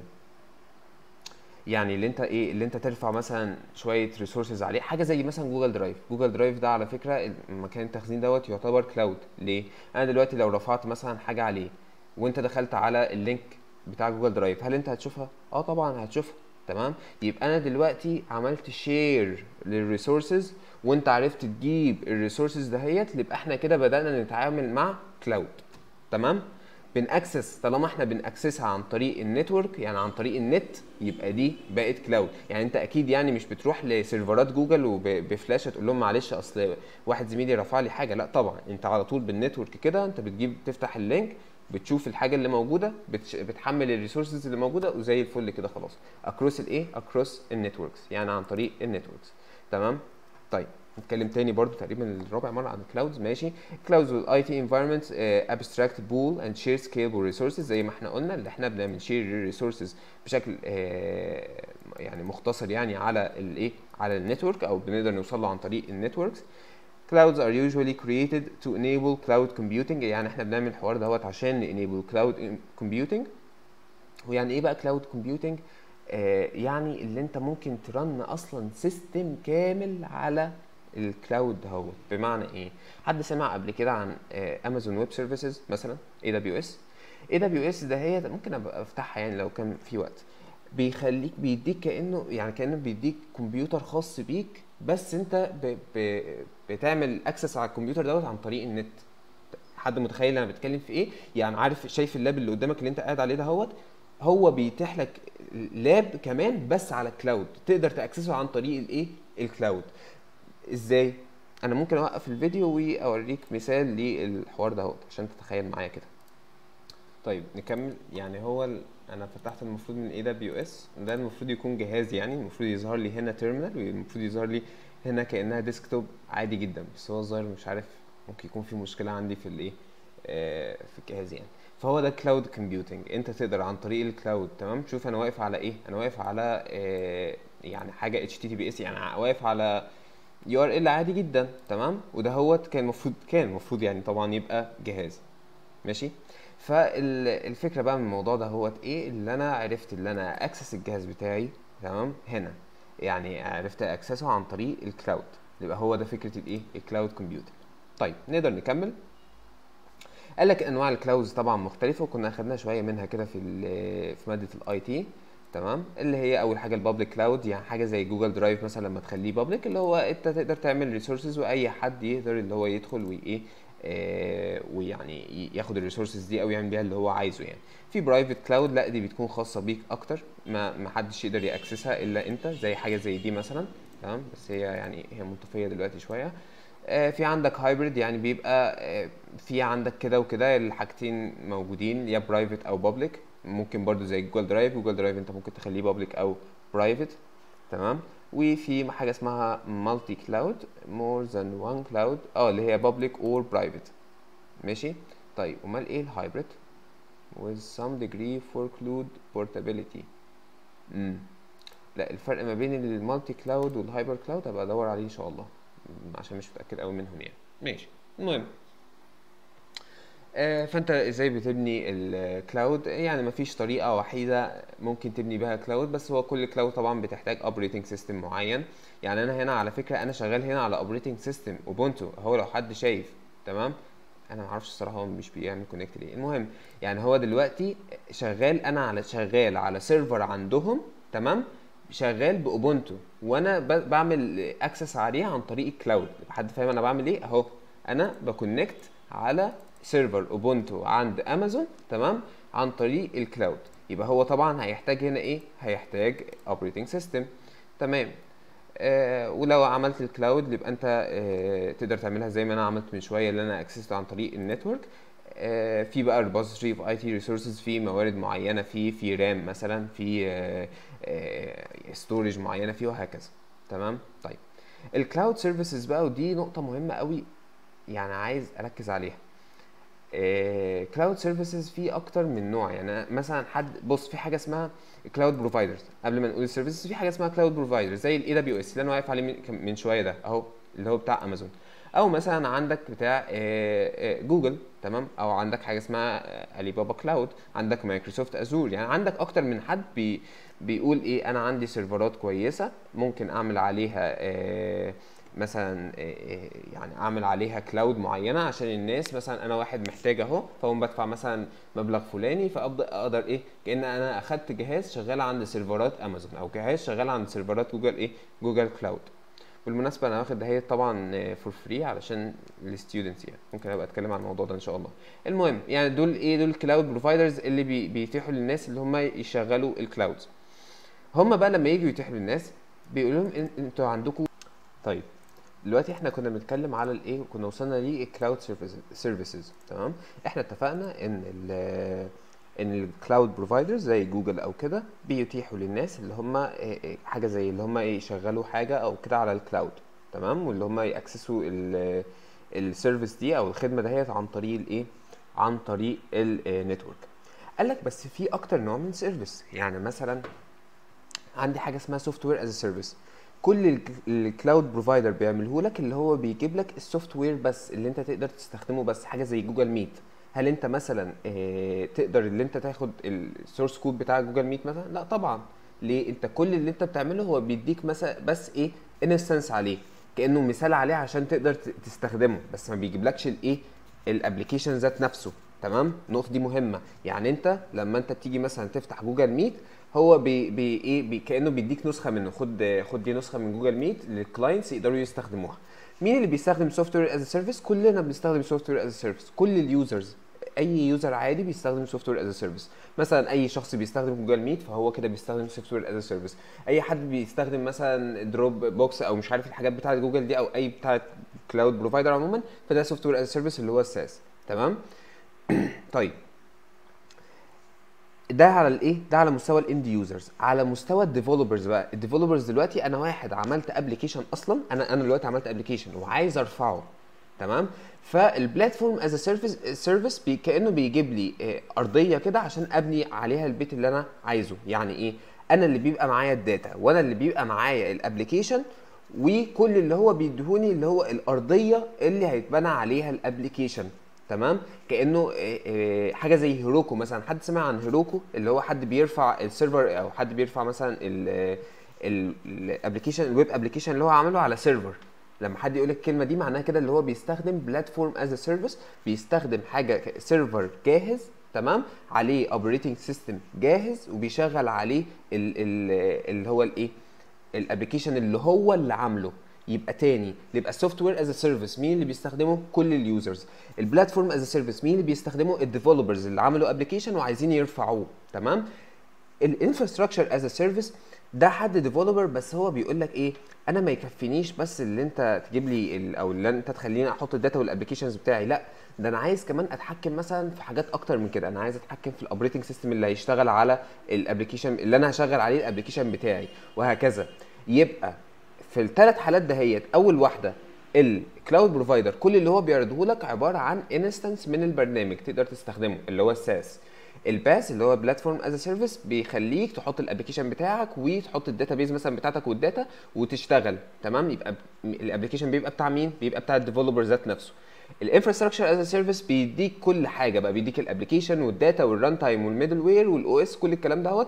يعني اللي انت ايه اللي انت ترفع مثلا شويه ريسورسز عليه، حاجه زي مثلا جوجل درايف. جوجل درايف ده على فكره مكان التخزين دوت يعتبر كلاود. ليه؟ انا دلوقتي لو رفعت مثلا حاجه عليه وانت دخلت على اللينك بتاع جوجل درايف، هل انت هتشوفها؟ اه طبعا هتشوفها. تمام، يبقى انا دلوقتي عملت شير للريسورسز وانت عرفت تجيب الريسورسز دهيت، يبقى احنا كده بدانا نتعامل مع كلاود. تمام، بنأكسس، طالما احنا بنأكسسها عن طريق النتورك يعني عن طريق النت، يبقى دي بقت كلاود. يعني انت اكيد يعني مش بتروح لسيرفرات جوجل وبفلاشه تقول لهم معلش اصل واحد زميلي رفع لي حاجه، لا طبعا انت على طول بالنتورك كده، انت بتجيب تفتح اللينك بتشوف الحاجه اللي موجوده، بتش... بتحمل الريسورسز اللي موجوده وزي الفل كده خلاص. اكروس الايه اكروس النتوركس، يعني عن طريق النتوركس. تمام. طيب نتكلم تاني برضو تقريبا الرابع مره عن الكلاودز. ماشي. كلاودز والاي تي انفايرمنتس ابستراكت بول اند شير سكيلبل ريسورسز، زي ما احنا قلنا اللي احنا بنعمل شير الريسورسز بشكل آه يعني مختصر يعني على الايه على النتورك، او بنقدر نوصل له عن طريق النتوركس. Clouds are usually created to enable cloud computing، يعني احنا بنعمل الحوار دوت عشان enable cloud computing. ويعني ايه بقى cloud computing؟ آه يعني اللي انت ممكن ترن اصلا سيستم كامل على الكلاود دهوت. بمعنى ايه؟ حد سمع قبل كده عن امازون ويب سيرفيسز مثلا، اي دبليو اس؟ اي دبليو اس ده هي ممكن ابقى افتحها يعني لو كان في وقت. بيخليك بيديك كانه يعني كانه بيديك كمبيوتر خاص بيك، بس انت ب ب بتعمل اكسس على الكمبيوتر دوت عن طريق النت. حد متخيل انا بتكلم في ايه؟ يعني عارف شايف اللاب اللي قدامك اللي انت قاعد عليه دهوت، هو بيتيح لك لاب كمان بس على الكلاود، تقدر تاكسسه عن طريق الايه الكلاود. ازاي؟ انا ممكن اوقف الفيديو واوريك مثال للحوار دهوت عشان تتخيل معايا كده. طيب نكمل. يعني هو ال... انا فتحت المفروض من اي دبليو اس، ده المفروض يكون جهاز، يعني المفروض يظهر لي هنا تيرمينال، والمفروض يظهر لي هنا كانها ديسكتوب عادي جدا، بس هو الظاهر مش عارف ممكن يكون في مشكله عندي في الايه آه في الجهاز يعني. فهو ده كلاود كومبيوتنج. انت تقدر عن طريق الكلاود، تمام. شوف انا واقف على ايه؟ انا واقف على آه يعني حاجه اتش تي تي بي اس، يعني واقف على يو ار ال عادي جدا، تمام. وده هو كان المفروض كان المفروض يعني طبعا يبقى جهاز. ماشي. فالفكره بقى من الموضوع ده هو ايه؟ اللي انا عرفت اللي انا اكسس الجهاز بتاعي، تمام، هنا يعني عرفت اكسسه عن طريق الكلاود. يبقى هو ده فكره الايه الكلاود كومبيوتنج. طيب نقدر نكمل. قال لك انواع الكلاودز طبعا مختلفه، وكنا اخدنا شويه منها كده في في ماده الاي تي، تمام. اللي هي اول حاجه البابليك كلاود، يعني حاجه زي جوجل درايف مثلا لما تخليه بابليك، اللي هو انت تقدر تعمل ريسورسز واي حد يقدر اللي هو يدخل وايه آه ويعني ياخد الريسورسز دي او يعمل بيها اللي هو عايزه يعني. في برايفت كلاود، لا دي بتكون خاصه بيك اكتر، ما ما حدش يقدر ياكسسها الا انت، زي حاجه زي دي مثلا، تمام. بس هي يعني هي منطفيه دلوقتي شويه. آه في عندك هايبرد، يعني بيبقى آه في عندك كده وكده الحاجتين موجودين، يا برايفت او بابليك. ممكن برضو زي جوجل درايف، جوجل درايف انت ممكن تخليه بابليك او برايفت، تمام. وفي حاجه اسمها مالتي كلاود، مور ذان وان كلاود، اه اللي هي بابليك اور برايفت. ماشي. طيب امال ايه الهايبرد؟ with some degree for cloud portability. امم لا الفرق ما بين المالتي كلاود والهايبر كلاود هبقى ادور عليه ان شاء الله، عشان مش متاكد قوي منهم يعني. ماشي. المهم آه فانت ازاي بتبني الكلاود؟ يعني مفيش طريقه وحيده ممكن تبني بها كلاود، بس هو كل كلاود طبعا بتحتاج اوبريتنج سيستم معين. يعني انا هنا على فكره انا شغال هنا على اوبريتنج سيستم اوبونتو، هو لو حد شايف، تمام. انا ما اعرفش الصراحه هو مش بيعمل كونكت ليه. المهم يعني هو دلوقتي شغال، انا على شغال على سيرفر عندهم، تمام، شغال باوبونتو، وانا بعمل اكسس عليه عن طريق الكلاود. حد فاهم انا بعمل ايه؟ اهو انا بكونكت على سيرفر اوبونتو عند امازون، تمام، عن طريق الكلاود. يبقى هو طبعا هيحتاج هنا ايه؟ هيحتاج اوبريتنج سيستم، تمام. آه ولو عملت الكلاود يبقى انت آه تقدر تعملها زي ما انا عملت من شويه، اللي انا اكسست عن طريق النتورك. آه في بقى ريبوزيتوري في اي تي ريسورسز، في موارد معينه، في في رام مثلا، في آه آه ستورج معينه فيه، وهكذا، تمام. طيب الكلاود سيرفيسز بقى، ودي نقطه مهمه قوي يعني عايز اركز عليها. كلاود سيرفيسز في اكتر من نوع. يعني مثلا حد بص، في حاجه اسمها كلاود بروفايدرز. قبل ما نقول السيرفيسز في حاجه اسمها كلاود بروفايدرز، زي الاي دبليو اس اللي انا واقف عليه من, من شويه ده اهو، اللي هو بتاع امازون. او مثلا عندك بتاع جوجل، تمام. او عندك حاجه اسمها علي بابا كلاود، عندك مايكروسوفت ازور. يعني عندك اكتر من حد بي بيقول ايه، انا عندي سيرفرات كويسه ممكن اعمل عليها مثلا يعني اعمل عليها كلاود معينه عشان الناس. مثلا انا واحد محتاج اهو، فاقوم بدفع مثلا مبلغ فلاني، فابدا اقدر ايه، كأن انا اخدت جهاز شغال عند سيرفرات امازون، او جهاز شغال عند سيرفرات جوجل ايه جوجل كلاود. بالمناسبه انا واخد دهيت طبعا فور فري علشان الستودنتس، يعني ممكن ابقى اتكلم عن الموضوع ده ان شاء الله. المهم يعني دول ايه؟ دول الكلاود بروفايدرز اللي بي بيتيحوا للناس اللي هم يشغلوا الكلاودز. هم بقى لما يجوا يتيحوا للناس بيقولوا لهم انتوا عندكم، طيب دلوقتي احنا كنا بنتكلم على الايه، كنا وصلنا ليه الكلاود سيرفيسز. تمام، احنا اتفقنا ان ال ان الكلاود بروفايدرز زي جوجل او كده بيتيحوا للناس اللي هم حاجه زي اللي هم ايه يشغلوا حاجه او كده على الكلاود. تمام، واللي هم ياكسسوا السيرفيس دي او الخدمه دهيت عن طريق الايه، عن طريق النتورك. قال لك بس في اكتر نوع من سيرفيس، يعني مثلا عندي حاجه اسمها سوفت وير از سيرفيس. كل الكلاود بروفايدر بيعمله لك اللي هو بيجيب لك السوفت وير بس اللي انت تقدر تستخدمه، بس حاجه زي جوجل ميت. هل انت مثلا اه تقدر اللي انت تاخد السورس كود بتاع جوجل ميت مثلا؟ لا طبعا. ليه؟ انت كل اللي انت بتعمله هو بيديك مثلا بس ايه، انستنس عليه، كانه مثال عليه عشان تقدر تستخدمه، بس ما بيجيبلكش الايه، الابلكيشن ذات نفسه. تمام، النقطه دي مهمه. يعني انت لما انت بتيجي مثلا تفتح جوجل ميت، هو بي بي ايه بي كانه بيديك نسخه منه، خد خد دي نسخه من جوجل ميت للكلاينتس يقدروا يستخدموها. مين اللي بيستخدم سوفت وير از سيرفيس؟ كلنا بنستخدم سوفت وير از سيرفيس، كل اليوزرز، اي يوزر عادي بيستخدم سوفت وير از سيرفيس. مثلا اي شخص بيستخدم جوجل ميت فهو كده بيستخدم سوفت وير از سيرفيس. اي حد بيستخدم مثلا دروب بوكس او مش عارف الحاجات بتاعه جوجل دي او اي بتاعه كلاود بروفايدر عموما، فده سوفت وير از سيرفيس اللي هو الساس. تمام. طيب ده على الايه، ده على مستوى الاند يوزرز. على مستوى الديفلوبرز بقى، الديفلوبرز دلوقتي انا واحد عملت ابلكيشن اصلا، انا انا دلوقتي عملت ابلكيشن وعايز ارفعه. تمام، فالبلاتفورم از سيرفيس سيرفيس بي كانه بيجيب لي اه ارضيه كده عشان ابني عليها البيت اللي انا عايزه. يعني ايه؟ انا اللي بيبقى معايا الداتا، وانا اللي بيبقى معايا الابلكيشن، وكل اللي هو بيديهوني اللي هو الارضيه اللي هيتبنى عليها الابلكيشن. تمام، كانه حاجه زي هيروكو مثلا. حد سمع عن هيروكو؟ اللي هو حد بيرفع السيرفر او حد بيرفع مثلا الابلكيشن، الويب ابلكيشن اللي هو عامله على سيرفر. لما حد يقول لك الكلمه دي معناها كده اللي هو بيستخدم بلاتفورم از سيرفيس، بيستخدم حاجه سيرفر جاهز، تمام، عليه اوبريتنج سيستم جاهز وبيشغل عليه اللي هو الايه، الابلكيشن اللي هو اللي عامله. يبقى تاني، يبقى السوفت وير از سيرفيس مين اللي بيستخدمه؟ كل اليوزرز. البلاتفورم از سيرفيس مين اللي بيستخدمه؟ الديفلوبرز اللي عملوا ابلكيشن وعايزين يرفعوه. تمام. الانفراستراكشر از سيرفيس ده حد ديفلوبر بس هو بيقول لك ايه، انا ما يكفينيش بس اللي انت تجيب لي او اللي انت تخليني احط الداتا والابلكيشنز بتاعي، لا ده انا عايز كمان اتحكم مثلا في حاجات اكتر من كده. انا عايز اتحكم في الاوبريتنج سيستم اللي هيشتغل على الابلكيشن اللي انا هشغل عليه الابلكيشن بتاعي، وهكذا. يبقى في الثلاث حالات دهيت، اول واحده الكلاود بروفايدر كل اللي هو بيعرضه لك عباره عن انستنس من البرنامج تقدر تستخدمه اللي هو الساس. الباس اللي هو بلاتفورم از سيرفيس بيخليك تحط الابلكيشن بتاعك وتحط الداتابيز مثلا بتاعتك والداتا وتشتغل. تمام، يبقى الابلكيشن بيبقى بتاع مين؟ بيبقى بتاع الديفلوبر ذات نفسه. الانفراستراكشر از سيرفيس بيديك كل حاجه بقى، بيديك الابلكيشن والداتا والران تايم والميدل وير والاو اس، كل الكلام دوت.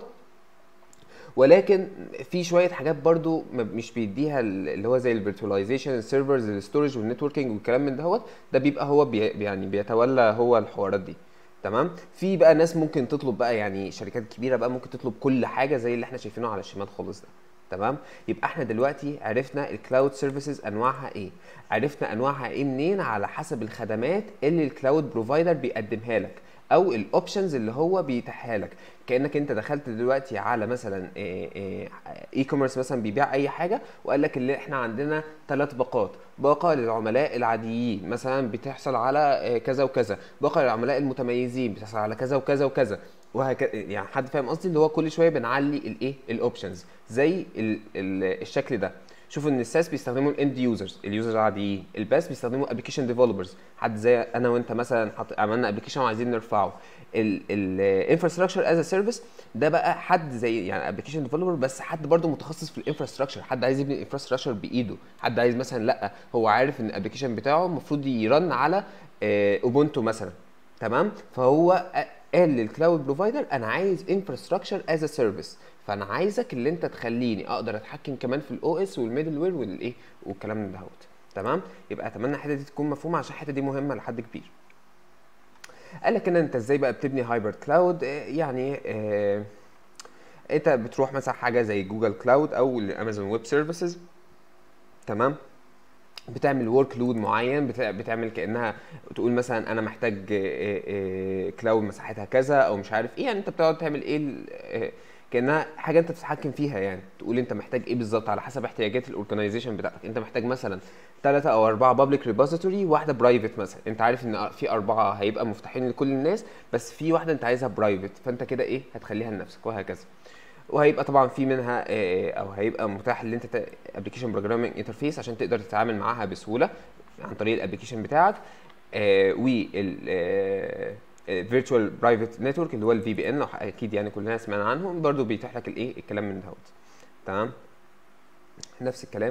ولكن في شويه حاجات برضو مش بيديها اللي هو زي الفيرتواليزيشن، السيرفرز، الستورج والنتوركينج والكلام من دوت. ده بيبقى هو بي يعني بيتولى هو الحوارات دي. تمام. في بقى ناس ممكن تطلب بقى، يعني شركات كبيره بقى ممكن تطلب كل حاجه زي اللي احنا شايفينه على الشمال خالص ده. تمام، يبقى احنا دلوقتي عرفنا الكلاود سيرفيسز انواعها ايه، عرفنا انواعها ايه منين، على حسب الخدمات اللي الكلاود بروفايدر بيقدمها لك او الاوبشنز اللي هو بيتاحها لك. كانك انت دخلت دلوقتي على مثلا اي كوميرس مثلا بيبيع اي حاجه، وقال لك اللي احنا عندنا ثلاث باقات، باقه للعملاء العاديين مثلا بتحصل على كذا وكذا، باقه للعملاء المتميزين بتحصل على كذا وكذا وكذا، وهكذا. يعني حد فاهم قصدي؟ اللي هو كل شويه بنعلي الايه، الاوبشنز زي ال ال الشكل ده. شوفوا ان الساس بيستخدموا الاند يوزرز، اليوزرز العاديين. الباس بيستخدموا ابلكيشن ديفلوبرز، حد زي انا وانت مثلا عملنا ابلكيشن وعايزين نرفعه. الانفراستراكشر از سيرفيس ده بقى حد زي يعني ابلكيشن ديفلوبر بس حد برده متخصص في الانفراستراكشر، حد عايز يبني الانفراستراكشر بايده، حد عايز مثلا لا هو عارف ان الابلكيشن بتاعه المفروض يرن على اوبونتو مثلا. تمام، فهو قال للكلاود بروفايدر انا عايز انفراستراكشر از سيرفيس، فانا عايزك اللي انت تخليني اقدر اتحكم كمان في الاو اس والميدل وير والايه والكلام من دهوت. تمام، يبقى اتمنى الحته دي تكون مفهومه عشان الحته دي مهمه لحد كبير. قال لك ان انت ازاي بقى بتبني هايبرد كلاود. يعني اه انت بتروح مثلا حاجه زي جوجل كلاود او الامازون ويب سيرفيسز. تمام، بتعمل ورك لود معين، بتعمل كانها تقول مثلا انا محتاج كلاود مساحتها كذا او مش عارف ايه. يعني انت بتقعد تعمل ايه كانها حاجه انت بتتحكم فيها، يعني تقول انت محتاج ايه بالظبط على حسب احتياجات الاورجنايزيشن بتاعتك. انت محتاج مثلا ثلاثة او اربعة بابليك ريبوزيتوري، واحده برايفت مثلا. انت عارف ان في اربعه هيبقى مفتوحين لكل الناس، بس في واحده انت عايزها برايفت، فانت كده ايه هتخليها لنفسك وهكذا. وهيبقى طبعا في منها آه، او هيبقى متاح ان انت ابلكيشن بروجرامينج انترفيس عشان تقدر تتعامل معاها بسهوله عن طريق الابلكيشن بتاعك. وال فيرتشوال برايفت نتورك اللي هو الفي بي ان، اكيد يعني كلنا سمعنا عنهم، برضو بيتيح لك الايه الكلام من دوت. تمام، نفس الكلام.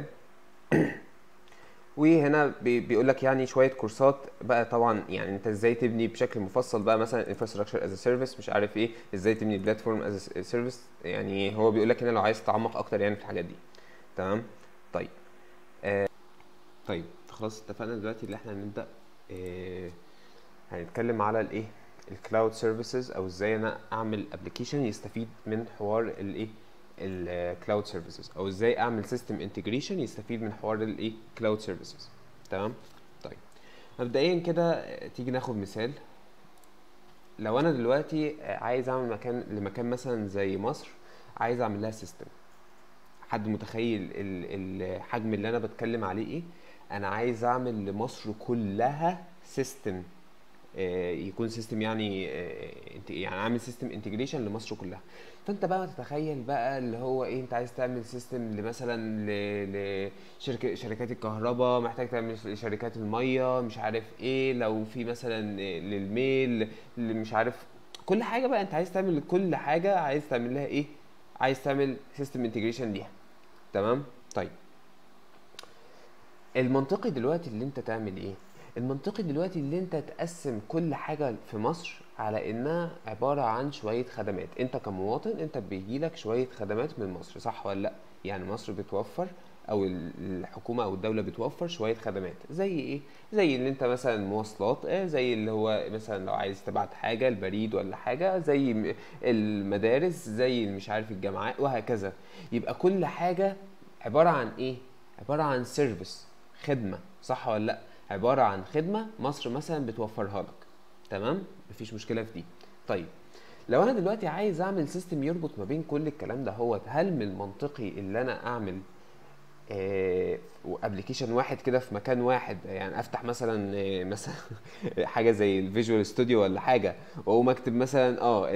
وهنا بي بيقول لك يعني شويه كورسات بقى طبعا، يعني انت ازاي تبني بشكل مفصل بقى مثلا انفراستراكشر از سيرفيس، مش عارف ايه، ازاي تبني بلاتفورم از سيرفيس. يعني هو بيقول لك هنا لو عايز تتعمق اكتر يعني في الحاجات دي. تمام. طيب آه طيب خلاص اتفقنا دلوقتي اللي احنا هنبدا آه هنتكلم على الايه الكلاود سيرفيسز، او ازاي انا اعمل ابلكيشن يستفيد من حوار الايه الكلاود سيرفيسز، او ازاي اعمل سيستم انتجريشن يستفيد من حوار الايه كلاود سيرفيسز. تمام. طيب مبدئيا كده تيجي ناخد مثال. لو انا دلوقتي عايز اعمل مكان لمكان مثلا زي مصر، عايز اعمل لها سيستم. حد متخيل الحجم اللي انا بتكلم عليه ايه؟ انا عايز اعمل لمصر كلها سيستم، يكون سيستم يعني يعني عامل سيستم انتجريشن لمصر كلها. فانت بقى تتخيل بقى اللي هو ايه، انت عايز تعمل سيستم مثلا لشركه شركات الكهرباء، محتاج تعمل لشركات الميه، مش عارف ايه، لو في مثلا للميل، مش عارف كل حاجه بقى انت عايز تعمل كل حاجه، عايز تعمل لها ايه، عايز تعمل سيستم انتجريشن ليها. تمام. طيب المنطقي دلوقتي اللي انت تعمل ايه؟ المنطقي دلوقتي اللي انت تقسم كل حاجة في مصر على انها عبارة عن شوية خدمات. انت كمواطن انت بيجيلك شوية خدمات من مصر، صح ولا لا؟ يعني مصر بتوفر، او الحكومة او الدولة بتوفر شوية خدمات زي ايه؟ زي اللي انت مثلا مواصلات، اه زي اللي هو مثلا لو عايز تبعت حاجة البريد ولا حاجة، زي المدارس، زي مش عارف الجامعات وهكذا. يبقى كل حاجة عبارة عن ايه؟ عبارة عن سيرفيس، خدمة، صح ولا لا؟ عبارة عن خدمة مصر مثلا بتوفرها لك. تمام، مفيش مشكلة في دي. طيب لو انا دلوقتي عايز اعمل سيستم يربط ما بين كل الكلام ده، هو هل من المنطقي اللي انا اعمل ابلكيشن واحد كده في مكان واحد؟ يعني افتح مثلا آه مثلا حاجه زي الفيجوال ستوديو ولا حاجه، واقوم اكتب مثلا اه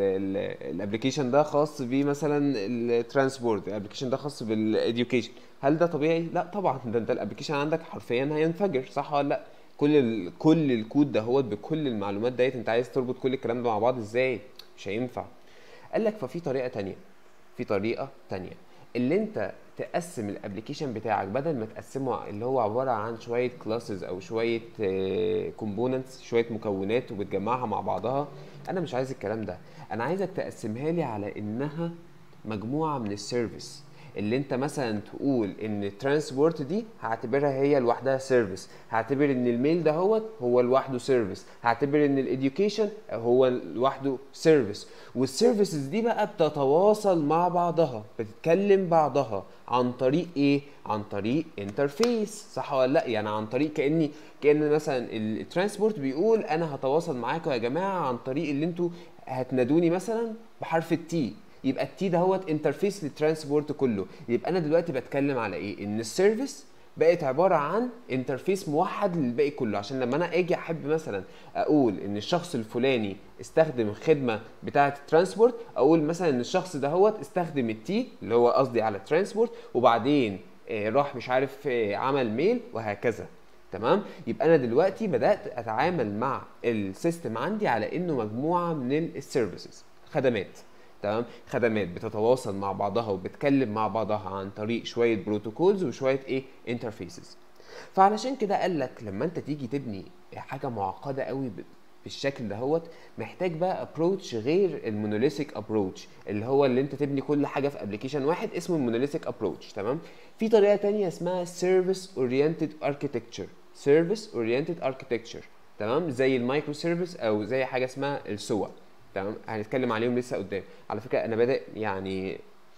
الابلكيشن ده خاص بيه مثلا الترانسبورت، الابلكيشن ده خاص بالاديوكيشن. هل ده طبيعي؟ لا طبعا. ده انت الابلكيشن عندك حرفيا هينفجر، صح ولا لا؟ كل ال... كل الكود ده هو بكل المعلومات ديت، انت عايز تربط كل الكلام ده مع بعض ازاي؟ مش هينفع. قال لك ففي طريقه تانية، في طريقه تانية اللي انت تقسم الابلكيشن بتاعك، بدل ما تقسمه اللي هو عباره عن شويه كلاسز او شويه كومبوننتس، شويه مكونات وبتجمعها مع بعضها. انا مش عايز الكلام ده، انا عايزك تقسمها لي على انها مجموعه من السيرفيس. اللي انت مثلا تقول ان الترانسبورت دي هعتبرها هي لوحدها سيرفيس، هعتبر ان الميل ده هو هو لوحده سيرفيس، هعتبر ان الاديوكيشن هو لوحده سيرفيس. والسيرفيسز دي بقى بتتواصل مع بعضها، بتتكلم بعضها عن طريق ايه؟ عن طريق انترفيس، صح ولا لا؟ يعني عن طريق كاني كان مثلا الترانسبورت بيقول انا هتواصل معاكم يا جماعه عن طريق اللي انتوا هتنادوني مثلا بحرف التي، يبقى التي ده هو انترفيس للترانسبورت كله. يبقى انا دلوقتي بتكلم على ايه؟ ان السيرفيس بقت عباره عن انترفيس موحد للباقي كله، عشان لما انا اجي احب مثلا اقول ان الشخص الفلاني استخدم خدمه بتاعه الترانسبورت، اقول مثلا ان الشخص ده هو استخدم التي اللي هو قصدي على الترانسبورت، وبعدين آه راح مش عارف آه عمل ميل وهكذا. تمام. يبقى انا دلوقتي بدات اتعامل مع السيستم عندي على انه مجموعه من السيرفيسز، خدمات. تمام، خدمات بتتواصل مع بعضها وبتكلم مع بعضها عن طريق شويه بروتوكولز وشويه ايه انترفيسز. فعلشان كده قال لك لما انت تيجي تبني حاجه معقده قوي بالشكل دهوت، محتاج بقى ابروتش غير المونوليثيك ابروتش اللي هو اللي انت تبني كل حاجه في ابلكيشن واحد، اسمه المونوليثيك ابروتش. تمام. في طريقه تانية اسمها سيرفيس اورينتد اركيتكتشر، سيرفيس اورينتد اركيتكتشر. تمام، زي المايكرو سيرفيس او زي حاجه اسمها السوا. تمام، هنتكلم عليهم لسه قدام. على فكره انا بادئ يعني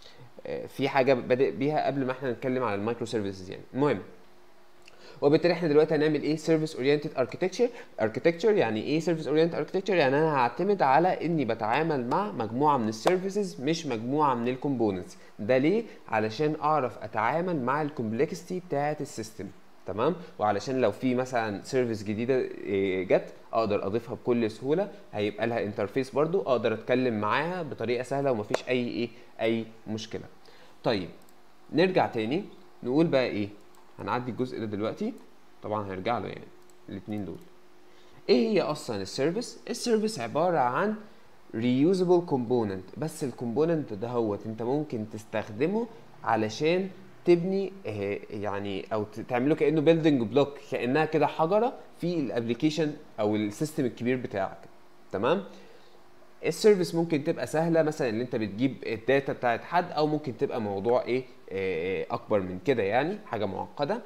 في حاجه بادئ بيها قبل ما احنا نتكلم على المايكرو سيرفيسز يعني. المهم، وبالتالي احنا دلوقتي هنعمل ايه؟ سيرفيس اورينتد اركيتكتشر. اركيتكتشر يعني ايه سيرفيس اورينتد اركيتكتشر؟ يعني انا هعتمد على اني بتعامل مع مجموعه من السيرفيسز مش مجموعه من الكومبوننتس. ده ليه؟ علشان اعرف اتعامل مع الكومبلكسيتي بتاعه السيستم. تمام. وعلشان لو في مثلا سيرفيس جديده جت اقدر اضيفها بكل سهوله، هيبقى لها انترفيس برضو اقدر اتكلم معاها بطريقه سهله ومفيش اي ايه اي مشكله. طيب نرجع تاني نقول بقى ايه، هنعدي الجزء ده دلوقتي، طبعا هنرجع له يعني الاثنين دول. ايه هي اصلا السيرفيس؟ السيرفيس عباره عن reusable component، بس الكومبوننت ده هو انت ممكن تستخدمه علشان تبني آه يعني او تعمله كانه بيلدينج بلوك، كانها كده حجره في الابلكيشن او السيستم الكبير بتاعك. تمام. السيرفيس ممكن تبقى سهله، مثلا ان انت بتجيب الداتا بتاعت حد، او ممكن تبقى موضوع ايه آه اكبر من كده، يعني حاجه معقده.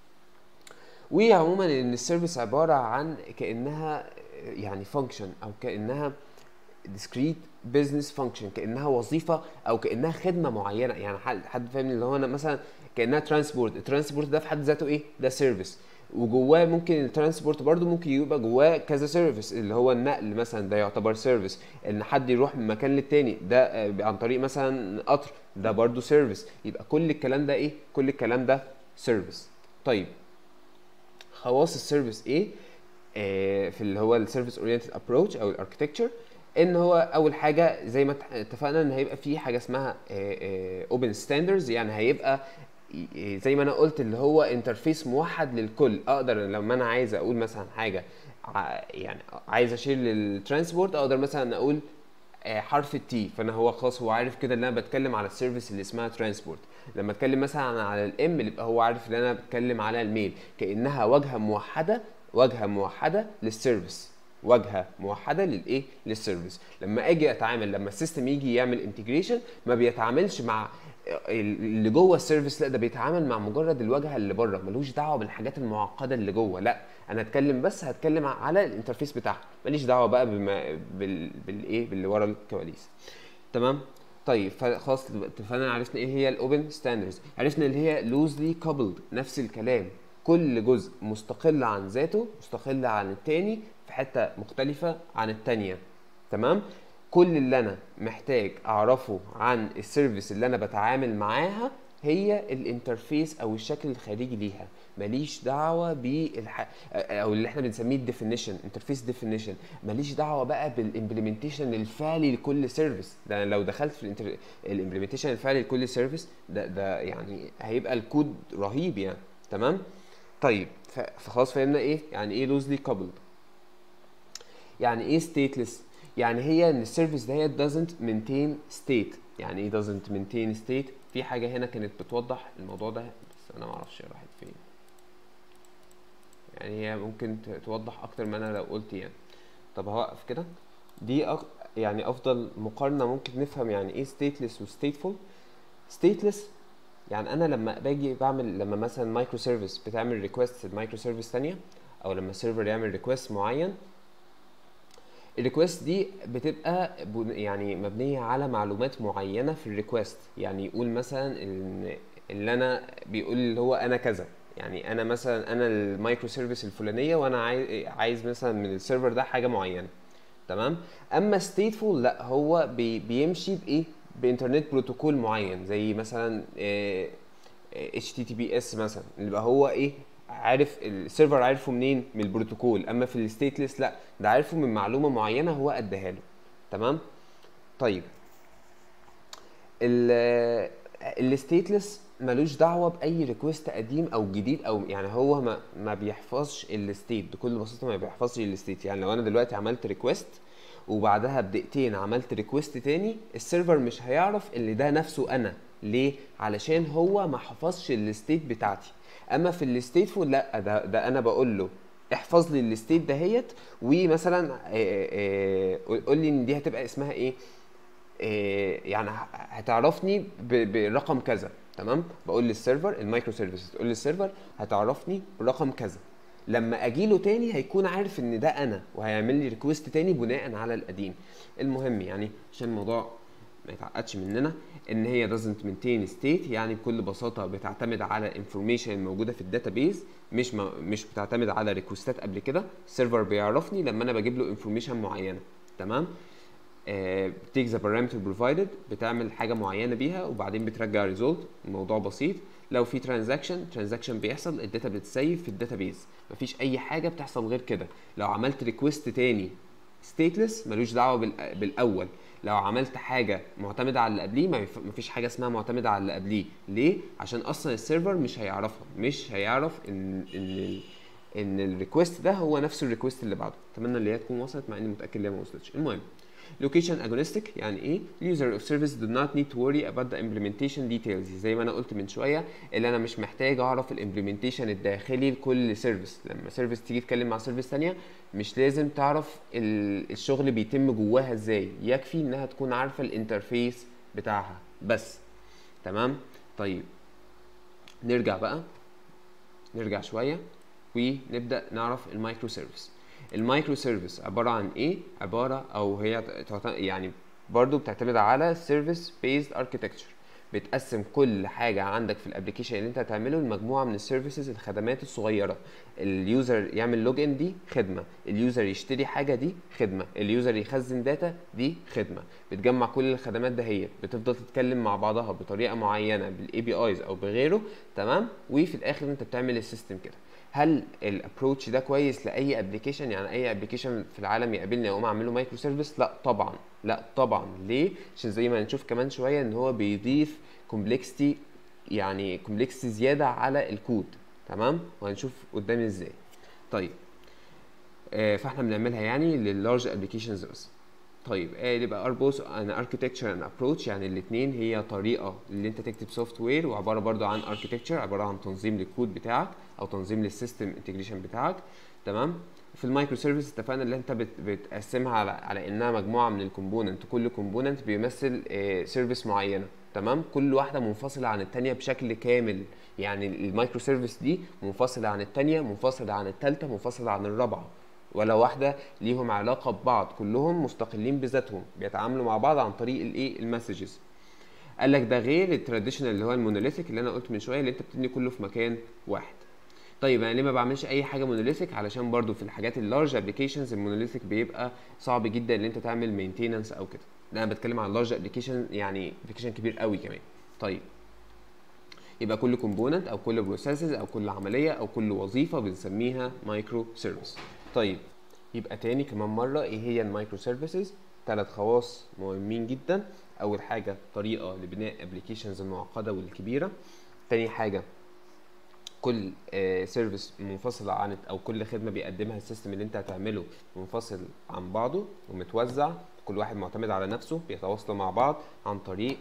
وعموما ان السيرفيس عباره عن كانها يعني فانكشن، او كانها discrete business function، كانها وظيفه او كانها خدمه معينه. يعني حد فاهم اللي هو انا مثلا كانها ترانسبورت، الترانسبورت ده في حد ذاته ايه؟ ده سيرفيس، وجواه ممكن الترانسبورت برضو ممكن يبقى جواه كذا سيرفيس، اللي هو النقل مثلا ده يعتبر سيرفيس، ان حد يروح من مكان للتاني ده عن طريق مثلا قطر ده برضو سيرفيس. يبقى كل الكلام ده ايه؟ كل الكلام ده سيرفيس. طيب خواص السيرفيس ايه؟ آه في اللي هو السيرفيس اورينتد ابروتش او الاركتكتشر، ان هو اول حاجه زي ما اتفقنا ان هيبقى في حاجه اسمها اوبن ستاندردز، يعني هيبقى زي ما انا قلت اللي هو انترفيس موحد للكل. اقدر لما انا عايز اقول مثلا حاجه يعني عايز اشير للترانسبورت، اقدر مثلا اقول حرف التي، فانا هو خلاص هو عارف كده ان انا بتكلم على السيرفيس اللي اسمها ترانسبورت. لما اتكلم مثلا على الام يبقى هو عارف ان انا بتكلم على الميل، كانها واجهه موحده، واجهه موحده للسيرفيس، واجهه موحده للايه؟ للسيرفيس. لما اجي اتعامل، لما السيستم يجي يعمل انتجريشن ما بيتعاملش مع اللي جوه السيرفيس، لا ده بيتعامل مع مجرد الواجهه اللي بره، ملوش دعوه بالحاجات المعقده اللي جوه. لا انا هتكلم بس هتكلم على الانترفيس بتاعها، ماليش دعوه بقى بما بال بالايه باللي ورا الكواليس. تمام. طيب فخلاص اتفقنا، عرفنا ايه هي الاوبن ستاندردز، عرفنا اللي هي لوزلي كابلد، نفس الكلام كل جزء مستقل عن ذاته، مستقل عن التاني في حته مختلفه عن التانيه. تمام. كل اللي انا محتاج اعرفه عن السيرفيس اللي انا بتعامل معاها هي الانترفيس او الشكل الخارجي ليها، ماليش دعوه بالح... او اللي احنا بنسميه الديفينيشن، انترفيس ديفينيشن، ماليش دعوه بقى بالامبلمنتيشن الفعلي لكل سيرفيس. ده لو دخلت في الانتر... الامبلمنتيشن الفعلي لكل سيرفيس ده ده يعني هيبقى الكود رهيب يعني. تمام. طيب فخلاص فهمنا ايه يعني ايه لوزلي كابلد. يعني ايه ستيتلس؟ يعني هي ان السيرفيس دهيت doesn't maintain state. يعني ايه doesn't maintain state؟ في حاجه هنا كانت بتوضح الموضوع ده بس انا ما اعرفش راحت فين، يعني هي ممكن توضح اكتر ما انا لو قلت يعني. طب هوقف كده. دي أك... يعني افضل مقارنه ممكن نفهم يعني ايه stateless و stateful. stateless يعني انا لما باجي بعمل، لما مثلا مايكرو سيرفيس بتعمل ريكوست لمايكرو سيرفيس ثانيه، او لما سيرفر يعمل ريكوست معين، الريكوست دي بتبقى يعني مبنيه على معلومات معينه في الريكوست. يعني يقول مثلا ان اللي انا بيقول اللي هو انا كذا، يعني انا مثلا انا المايكرو سيرفيس الفلانيه وانا عايز عايز مثلا من السيرفر ده حاجه معينه. تمام. اما ستيتفول لا، هو بي بيمشي بايه؟ بانترنت بروتوكول معين، زي مثلا اتش تي تي بي اس مثلا، اللي بقى هو ايه؟ عارف السيرفر عارفه منين؟ من البروتوكول. اما في الستيتلس لا، ده عارفه من معلومه معينه هو اداها له. تمام. طيب الستيتلس ملوش دعوه باي ريكوست قديم او جديد، او يعني هو ما ما بيحفظش الستيت بكل بساطه، ما بيحفظش الستيت. يعني لو انا دلوقتي عملت ريكوست وبعدها بدقيقتين عملت ريكوست تاني، السيرفر مش هيعرف ان ده نفسه انا. ليه؟ علشان هو ما حفظش الستيت بتاعتي. اما في الستيتفول لا، ده ده انا بقول له احفظ لي الستيت دهيت، ومثلا قول لي ان دي هتبقى اسمها ايه، يعني هتعرفني برقم كذا. تمام. بقول للسيرفر، المايكرو سيرفيس تقول للسيرفر هتعرفني برقم كذا، لما اجي له تاني هيكون عارف ان ده انا، وهيعمل لي ريكوست تاني بناء على القديم. المهم يعني عشان الموضوع ما يتعقدش مننا، ان هي doesn't maintain state، يعني بكل بساطه بتعتمد على information موجوده في الداتابيز، مش ما مش بتعتمد على ريكوستات قبل كده. السيرفر بيعرفني لما انا بجيب له information معينه. تمام. بتيك ذا بارامتر بروفايدد، بتعمل حاجه معينه بيها وبعدين بترجع ريزولت. الموضوع بسيط. لو في ترانزاكشن ترانزاكشن بيحصل الداتا بتسيف في الداتابيز، مفيش اي حاجه بتحصل غير كده. لو عملت ريكوست تاني ستيتلس ملوش دعوه بالاول. لو عملت حاجه معتمده على اللي قبليه مفيش حاجه اسمها معتمده على اللي قبليه. ليه؟ عشان اصلا السيرفر مش هيعرفها، مش هيعرف ان ان ان الريكوست ده هو نفس الريكوست اللي بعده. اتمنى ان هي تكون وصلت مع اني متاكد ان هي ما وصلتش. المهم location agnostic يعني ايه؟ user of service do not need to worry about the implementation details. زي ما انا قلت من شويه اللي انا مش محتاج اعرف الامبلمنتيشن الداخلي لكل سيرفيس. لما سيرفيس تيجي تتكلم مع سيرفيس ثانيه مش لازم تعرف الشغل بيتم جواها ازاي، يكفي انها تكون عارفه الانترفيس بتاعها بس. تمام؟ طيب نرجع بقى نرجع شويه ونبدا نعرف المايكرو سيرفيس. المايكرو سيرفيس عباره عن ايه؟ عباره او هي يعني برضو بتعتمد على سيرفيس بيزد اركتكتشر. بتقسم كل حاجه عندك في الابلكيشن اللي انت هتعمله لمجموعه من السيرفيسز، الخدمات الصغيره. اليوزر يعمل لوج ان دي خدمه، اليوزر يشتري حاجه دي خدمه، اليوزر يخزن داتا دي خدمه. بتجمع كل الخدمات دهيت، بتفضل تتكلم مع بعضها بطريقه معينه بالاي بي ايز او بغيره. تمام؟ وفي الاخر انت بتعمل السيستم كده. هل الابروتش ده كويس لاي ابلكيشن؟ يعني اي ابلكيشن في العالم يقابلني اقوم اعمل له مايكرو سيرفيس؟ لا طبعا، لا طبعا. ليه؟ عشان زي ما هنشوف كمان شويه ان هو بيضيف كومبلكسيتي، يعني كومبلكسيتي زياده على الكود. تمام؟ وهنشوف قدام ازاي. طيب آه فاحنا بنعملها يعني لللارج ابلكيشنز بس. طيب آه يبقى اربوس ان اركتكتشر ان ابروتش، يعني الاثنين هي طريقه اللي انت تكتب سوفت وير، وعباره برضو عن اركتكتشر، عباره عن تنظيم للكود بتاعك او تنظيم للسيستم انتجريشن بتاعك. تمام؟ في المايكرو سيرفيس اتفقنا ان انت بت بتقسمها على على انها مجموعه من الكومبوننت، كل كومبوننت بيمثل آه سيرفيس معينه. تمام؟ كل واحده منفصله عن الثانيه بشكل كامل. يعني المايكرو سيرفيس دي منفصله عن الثانيه، منفصله عن الثالثه، منفصله عن الرابعه، ولا واحده ليهم علاقه ببعض، كلهم مستقلين بذاتهم، بيتعاملوا مع بعض عن طريق الايه؟ المسجز. قال لك ده غير التراديشنال اللي هو المونوليثيك اللي انا قلت من شويه، اللي انت بتبني كله في مكان واحد. طيب انا ليه ما بعملش اي حاجه مونوليثيك؟ علشان برضو في الحاجات اللارج ابلكيشنز المونوليثيك بيبقى صعب جدا ان انت تعمل مينتيننس او كده. انا بتكلم عن لارج ابلكيشن، يعني ابلكيشن كبير قوي كمان. طيب يبقى كل كومبوننت او كل بروسيسز او كل عمليه او كل وظيفه بنسميها مايكرو سيرفيس. طيب يبقى تاني كمان مره ايه هي المايكرو سيرفيسز؟ ثلاث خواص مهمين جدا. اول حاجه طريقه لبناء ابلكيشنز المعقده والكبيره. تاني حاجه كل سيرفيس آه منفصله عن او كل خدمه بيقدمها السيستم اللي انت هتعمله منفصل عن بعضه ومتوزع، كل واحد معتمد على نفسه، بيتواصلوا مع بعض عن طريق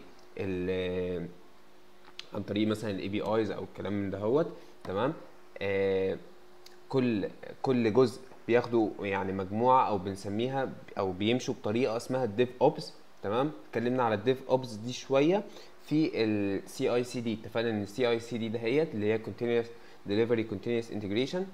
ال عن طريق مثلا الاي بي ايز او الكلام من دهوت. تمام؟ آه كل كل جزء بياخدوا يعني مجموعه او بنسميها او بيمشوا بطريقه اسمها الديف اوبس. تمام؟ اتكلمنا على الديف اوبس دي شويه في السي اي سي دي. اتفقنا ان السي اي سي دي دهيت اللي هي continuous delivery continuous integration،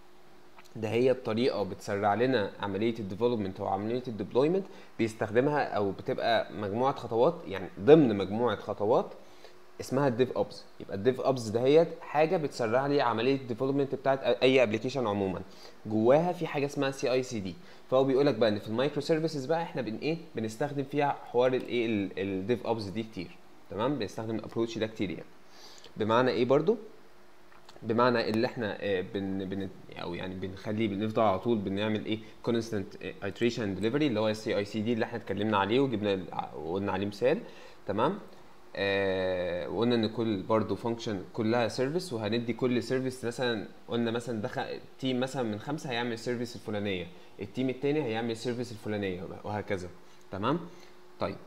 ده هي الطريقه بتسرع لنا عمليه الديفلوبمنت او عمليه الديبلويمنت. بيستخدمها او بتبقى مجموعه خطوات، يعني ضمن مجموعه خطوات اسمها الديف اوبس. يبقى الديف اوبس دهيت حاجه بتسرع لي عمليه الديفلوبمنت بتاعت اي ابلكيشن عموما. جواها في حاجه اسمها سي اي سي دي. فهو بيقول لك بقى ان في المايكرو سيرفيسز بقى احنا بن ايه بنستخدم فيها حوار الايه الديف اوبس دي كتير. تمام؟ بنستخدم الابروتش ده كتير. يعني بمعنى ايه برضو؟ بمعنى اللي احنا بن بن او يعني بنخليه بنفضل على طول بنعمل ايه كونستنت ايتريشن ديليفري اللي هو السي اي سي دي اللي احنا اتكلمنا عليه وجبنا وقلنا عليه مثال. تمام؟ آه وقلنا ان كل برضو فانكشن كلها سيرفيس، وهندي كل سيرفيس مثلا قلنا مثلا دخل تيم مثلا من خمسه هيعمل السيرفيس الفلانيه، التيم الثاني هيعمل السيرفيس الفلانيه وهكذا. تمام؟ طيب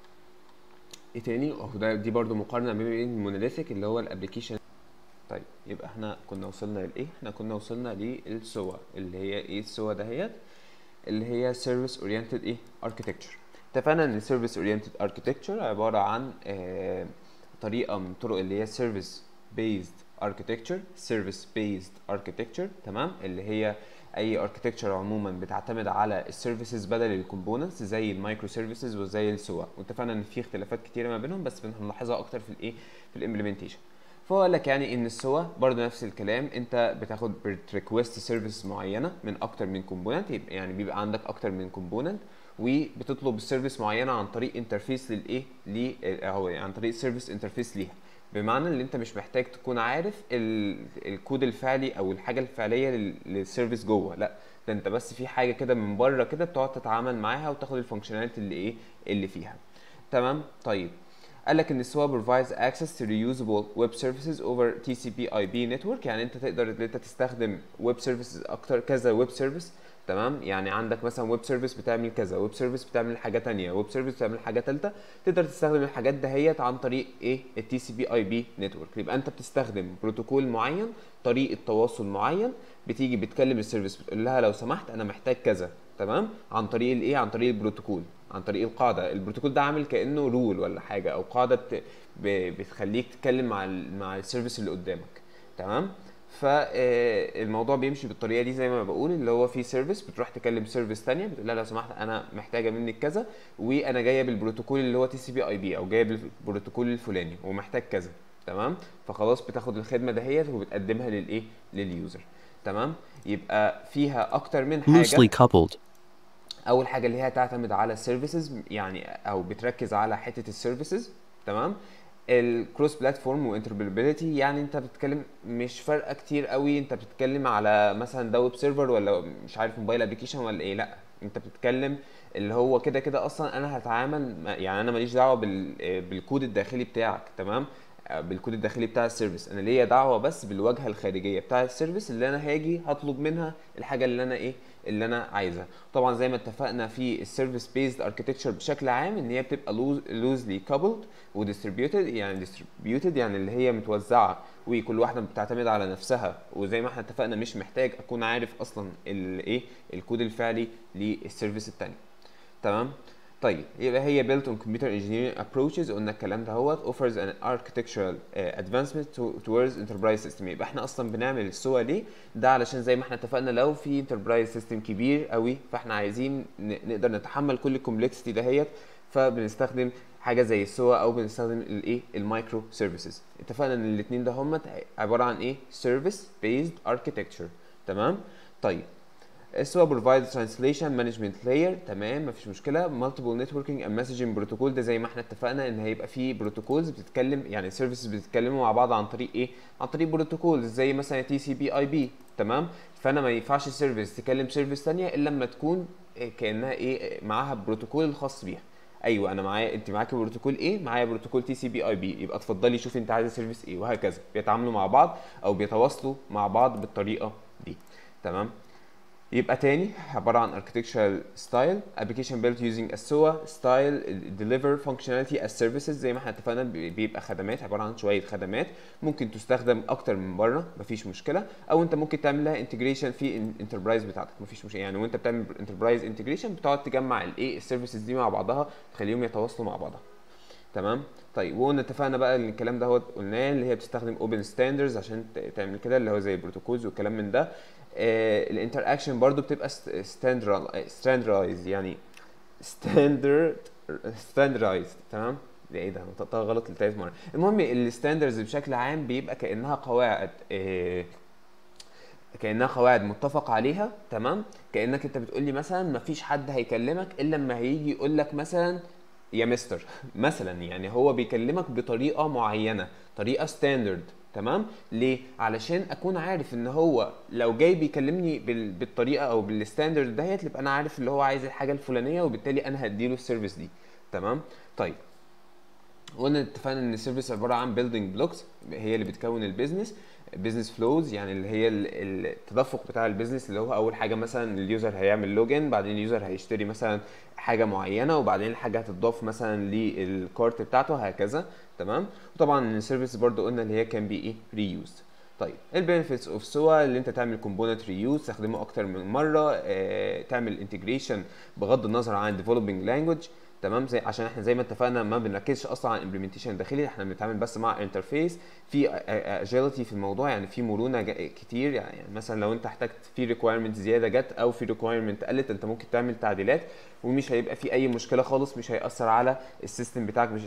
ايه تاني؟ اهو ده دي برضو مقارنه بين المونوليثيك اللي هو الابلكيشن. طيب يبقى احنا كنا وصلنا لايه؟ احنا كنا وصلنا للسوا اللي هي ايه السوا دهيت؟ اللي هي سيرفيس اورينتد ايه اركتكتشر. اتفقنا ان السيرفيس اورينتد اركتكتشر عباره عن آه طريقه من طرق اللي هي سيرفيس بيزد اركتكتشر، سيرفيس بيزد اركتكتشر. تمام؟ اللي هي اي اركتكتشر عموما بتعتمد على السيرفيسز بدل الكومبوننتس زي المايكرو سيرفيسز وزي السوا. واتفقنا ان في اختلافات كتيره ما بينهم بس هنلاحظها اكتر في الايه في الامبلمنتيشن. فهو قال لك يعني ان السوا برضه نفس الكلام، انت بتاخد ريكوست سيرفيس معينه من اكتر من كومبوننت، يعني بيبقى عندك اكتر من كومبوننت وبتطلب السيرفيس معينه عن طريق انترفيس للايه ليه او عن طريق سيرفيس انترفيس ليها. بمعنى ان انت مش محتاج تكون عارف ال- الكود الفعلي او الحاجه الفعليه لل- للسيرفيس جوه، لا ده انت بس في حاجه كده من بره كده بتقعد تتعامل معاها وتاخد الفانكشناليتي اللي ايه اللي فيها. تمام. طيب قال لك ان السوا provides access to reusable web services over تي سي بي اي بي network، يعني انت تقدر ان انت تستخدم ويب سيرفيسز اكتر، كذا ويب سيرفيس. تمام. يعني عندك مثلا ويب سيرفيس بتعمل كذا، ويب سيرفيس بتعمل حاجه تانية، ويب سيرفيس بتعمل حاجه ثالثه، تقدر تستخدم الحاجات دهيت عن طريق ايه التي سي بي اي بي نتورك. يبقى انت بتستخدم بروتوكول معين، طريقه تواصل معين، بتيجي بتكلم السيرفيس بتقول لها لو سمحت انا محتاج كذا. تمام. عن طريق الايه عن طريق البروتوكول، عن طريق القاعده. البروتوكول ده عامل كانه رول ولا حاجه او قاعده بت... ب... بتخليك تتكلم مع ال... مع السيرفيس اللي قدامك. تمام. فالموضوع بيمشي بالطريقه دي زي ما بقول، اللي هو في سيرفيس بتروح تكلم سيرفيس ثانيه بتقول لها لو سمحت انا محتاجه منك كذا، وانا جايه بالبروتوكول اللي هو تي سي بي اي بي او جايه بالبروتوكول الفلاني ومحتاج كذا. تمام. فخلاص بتاخد الخدمه دهيت وبتقدمها للايه لليوزر. تمام. يبقى فيها اكتر من loosely حاجه. coupled, اول حاجه اللي هي تعتمد على السيرفيسز، يعني او بتركز على حته السيرفيسز. تمام. الكروس بلاتفورم وانتربريبيليتي، يعني انت بتتكلم مش فارقه كتير قوي، انت بتتكلم على مثلا ده ويب سيرفر ولا مش عارف موبايل ابلكيشن ولا ايه، لا انت بتتكلم اللي هو كده كده اصلا انا هتعامل، يعني انا ماليش دعوه بال بالكود الداخلي بتاعك. تمام. بالكود الداخلي بتاع السيرفيس، انا ليا دعوه بس بالواجهه الخارجيه بتاع السيرفيس اللي انا هاجي هطلب منها الحاجه اللي انا ايه اللي انا عايزها. طبعا زي ما اتفقنا في السيرفيس بيزد اركتكتشر بشكل عام ان هي بتبقى لوزلي كابلد وديستريبيوتد، يعني ديستريبيوتد يعني اللي هي متوزعه وكل واحده بتعتمد على نفسها، وزي ما احنا اتفقنا مش محتاج اكون عارف اصلا الايه الكود الفعلي للسيرفيس الثانيه. تمام. طيب يبقى هي built on computer engineering approaches، قلنا الكلام ده هو offers an architectural uh, advancement to, towards enterprise system. يبقى احنا اصلا بنعمل السوا ليه؟ ده علشان زي ما احنا اتفقنا لو في enterprise system كبير قوي فاحنا عايزين نقدر نتحمل كل الكومبلكسيتي دهيت، فبنستخدم حاجه زي السوا او بنستخدم الايه المايكرو سيرفيسز. اتفقنا ان الاثنين ده هم عباره عن ايه service based architecture. تمام. طيب السوا provides translation management layer. تمام مفيش مشكله. multiple networking and messaging protocol، ده زي ما احنا اتفقنا ان هيبقى فيه بروتوكولز بتتكلم، يعني سيرفيسز بتتكلموا مع بعض عن طريق ايه عن طريق بروتوكولز زي مثلا تي سي بي اي بي. تمام. فانا ما ينفعش سيرفيس تكلم سيرفيس ثانيه الا لما تكون كانها ايه معاها البروتوكول الخاص بيها. ايوه انا معايا، انت معاكي بروتوكول ايه؟ معايا بروتوكول تي سي بي اي بي، يبقى اتفضلي شوفي انت عايزه سيرفيس ايه، وهكذا بيتعاملوا مع بعض او بيتواصلوا مع بعض بالطريقه دي. تمام. يبقى تاني عبارة عن architectural style application built using a S O A style deliver functionality as services. زي ما احنا اتفقنا بيبقى خدمات، عبارة عن شوية خدمات ممكن تستخدم أكتر من بره مفيش مشكلة، أو أنت ممكن تعمل لها integration في الانتربرايز بتاعتك مفيش مشكلة. يعني وأنت بتعمل انتربرايز integration بتقعد تجمع الإيه السيرفيسز دي مع بعضها تخليهم يتواصلوا مع بعضها. تمام. طيب وقلنا اتفقنا بقى ان الكلام ده هو قلناه اللي هي بتستخدم اوبن ستاندرز عشان تعمل كده اللي هو زي البروتوكولز والكلام من ده. الانتر اكشن برضو بتبقى ستاندرايز، يعني ستاندرد ستاندرايزد. تمام. ده ايه ده انا نطقتها غلط لتالت مره. المهم الستاندرز بشكل عام بيبقى كانها قواعد آه كانها قواعد متفق عليها. تمام. كانك انت بتقول لي مثلا مفيش حد هيكلمك الا لما هيجي يقول لك مثلا يا مستر مثلا، يعني هو بيكلمك بطريقه معينه، طريقه ستاندرد. تمام. ليه؟ علشان اكون عارف ان هو لو جاي بيكلمني بال... بالطريقه او بالستاندرد دهيت يبقى انا عارف اللي هو عايز الحاجه الفلانيه وبالتالي انا هديله السيرفيس دي. تمام. طيب قلنا اتفقنا ان السيرفيس عباره عن بيلدينج بلوكس هي اللي بتكون البيزنس بيزنس فلوز، يعني اللي هي التدفق بتاع البيزنس اللي هو اول حاجه مثلا اليوزر هيعمل لوجن، بعدين اليوزر هيشتري مثلا حاجه معينه، وبعدين الحاجه هتضاف مثلا للكارت بتاعته هكذا. تمام. وطبعا السيرفيس برضو قلنا اللي هي كان بي ايه ريوزد. طيب البينفيتس اوف سوا اللي انت تعمل كومبوننت ريوز تستخدمه اكتر من مره، اه تعمل انتجريشن بغض النظر عن ديفلوبينج لانجويج. تمام. زي عشان احنا زي ما اتفقنا ما بنركزش اصلا على الامبلمنتيشن داخلي، احنا بنتعامل بس مع انترفيس في اجيلتي في الموضوع، يعني في مرونه كتير. يعني مثلا لو انت احتجت في ريكويرمنت زياده جت او في ريكويرمنت قلت انت ممكن تعمل تعديلات ومش هيبقى في اي مشكله خالص، مش هياثر على السيستم بتاعك بش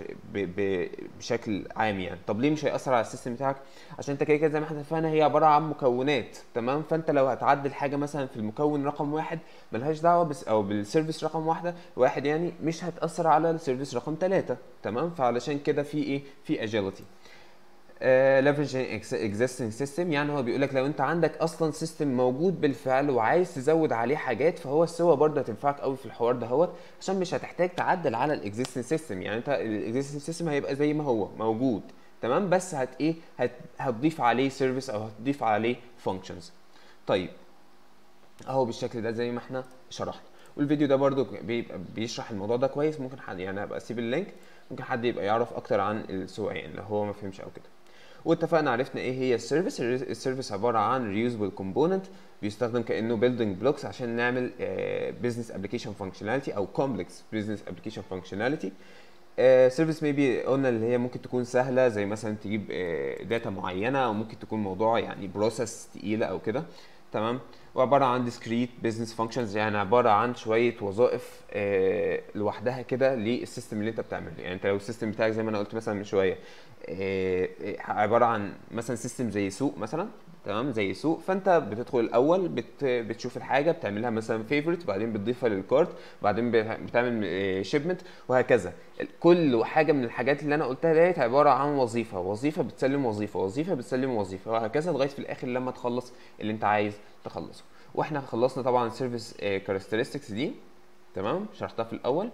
بشكل عام. يعني طب ليه مش هياثر على السيستم بتاعك؟ عشان انت كده كده زي ما احنا اتفقنا هي عباره عن مكونات. تمام. فانت لو هتعدل حاجه مثلا في المكون رقم واحد ملهاش دعوه بس او بالسيرفيس رقم واحده واحد يعني مش هتاثر على السيرفيس رقم ثلاثة. تمام. فعلشان كده في ايه في اجيلتي. leveraging existing system، يعني هو بيقول لك لو انت عندك اصلا سيستم موجود بالفعل وعايز تزود عليه حاجات، فهو السوا برضه هتنفعك قوي في الحوار ده هوت، عشان مش هتحتاج تعدل على الاكزيستنج سيستم. يعني انت الاكزيستنج سيستم هيبقى زي ما هو موجود تمام، بس هت ايه هت هتضيف عليه سيرفيس او هتضيف عليه فانكشنز. طيب اهو بالشكل ده زي ما احنا شرحنا، والفيديو ده برضو بيبقى بيشرح الموضوع ده كويس. ممكن حد يعني هبقى اسيب اللينك، ممكن حد يبقى يعرف اكتر عن السوا يعني لو هو ما فهمش او كده. واتفقنا عرفنا ايه هي السيرفيس. السيرفيس عباره عن ريوزبل كومبوننت بيستخدم كانه بيلدينج بلوكس عشان نعمل بزنس ابلكيشن فانكشناليتي او كومبلكس بزنس ابلكيشن فانكشناليتي. سيرفيس ميبي قلنا اللي هي ممكن تكون سهله، زي مثلا تجيب داتا معينه، او ممكن تكون موضوع يعني بروسيس تقيله او كده تمام. وعباره عن discrete business functions، يعني عباره عن شويه وظائف آه لوحدها كده للسيستم اللي انت بتعمله. يعني انت لو السيستم بتاعك زي ما انا قلت مثلا من شويه آه عباره عن مثلا سيستم زي سوق مثلا تمام، زي سوق، فانت بتدخل الاول بت بتشوف الحاجه بتعملها مثلا فيفورت، بعدين بتضيفها للكارت، بعدين بتعمل شيبمنت وهكذا. كل حاجه من الحاجات اللي انا قلتها ديت عباره عن وظيفه، وظيفه بتسلم وظيفه، وظيفه بتسلم وظيفه، وهكذا لغايه في الاخر لما تخلص اللي انت عايز تخلصه. واحنا خلصنا طبعا السيرفيس كاركترستكس دي تمام، شرحتها في الاول.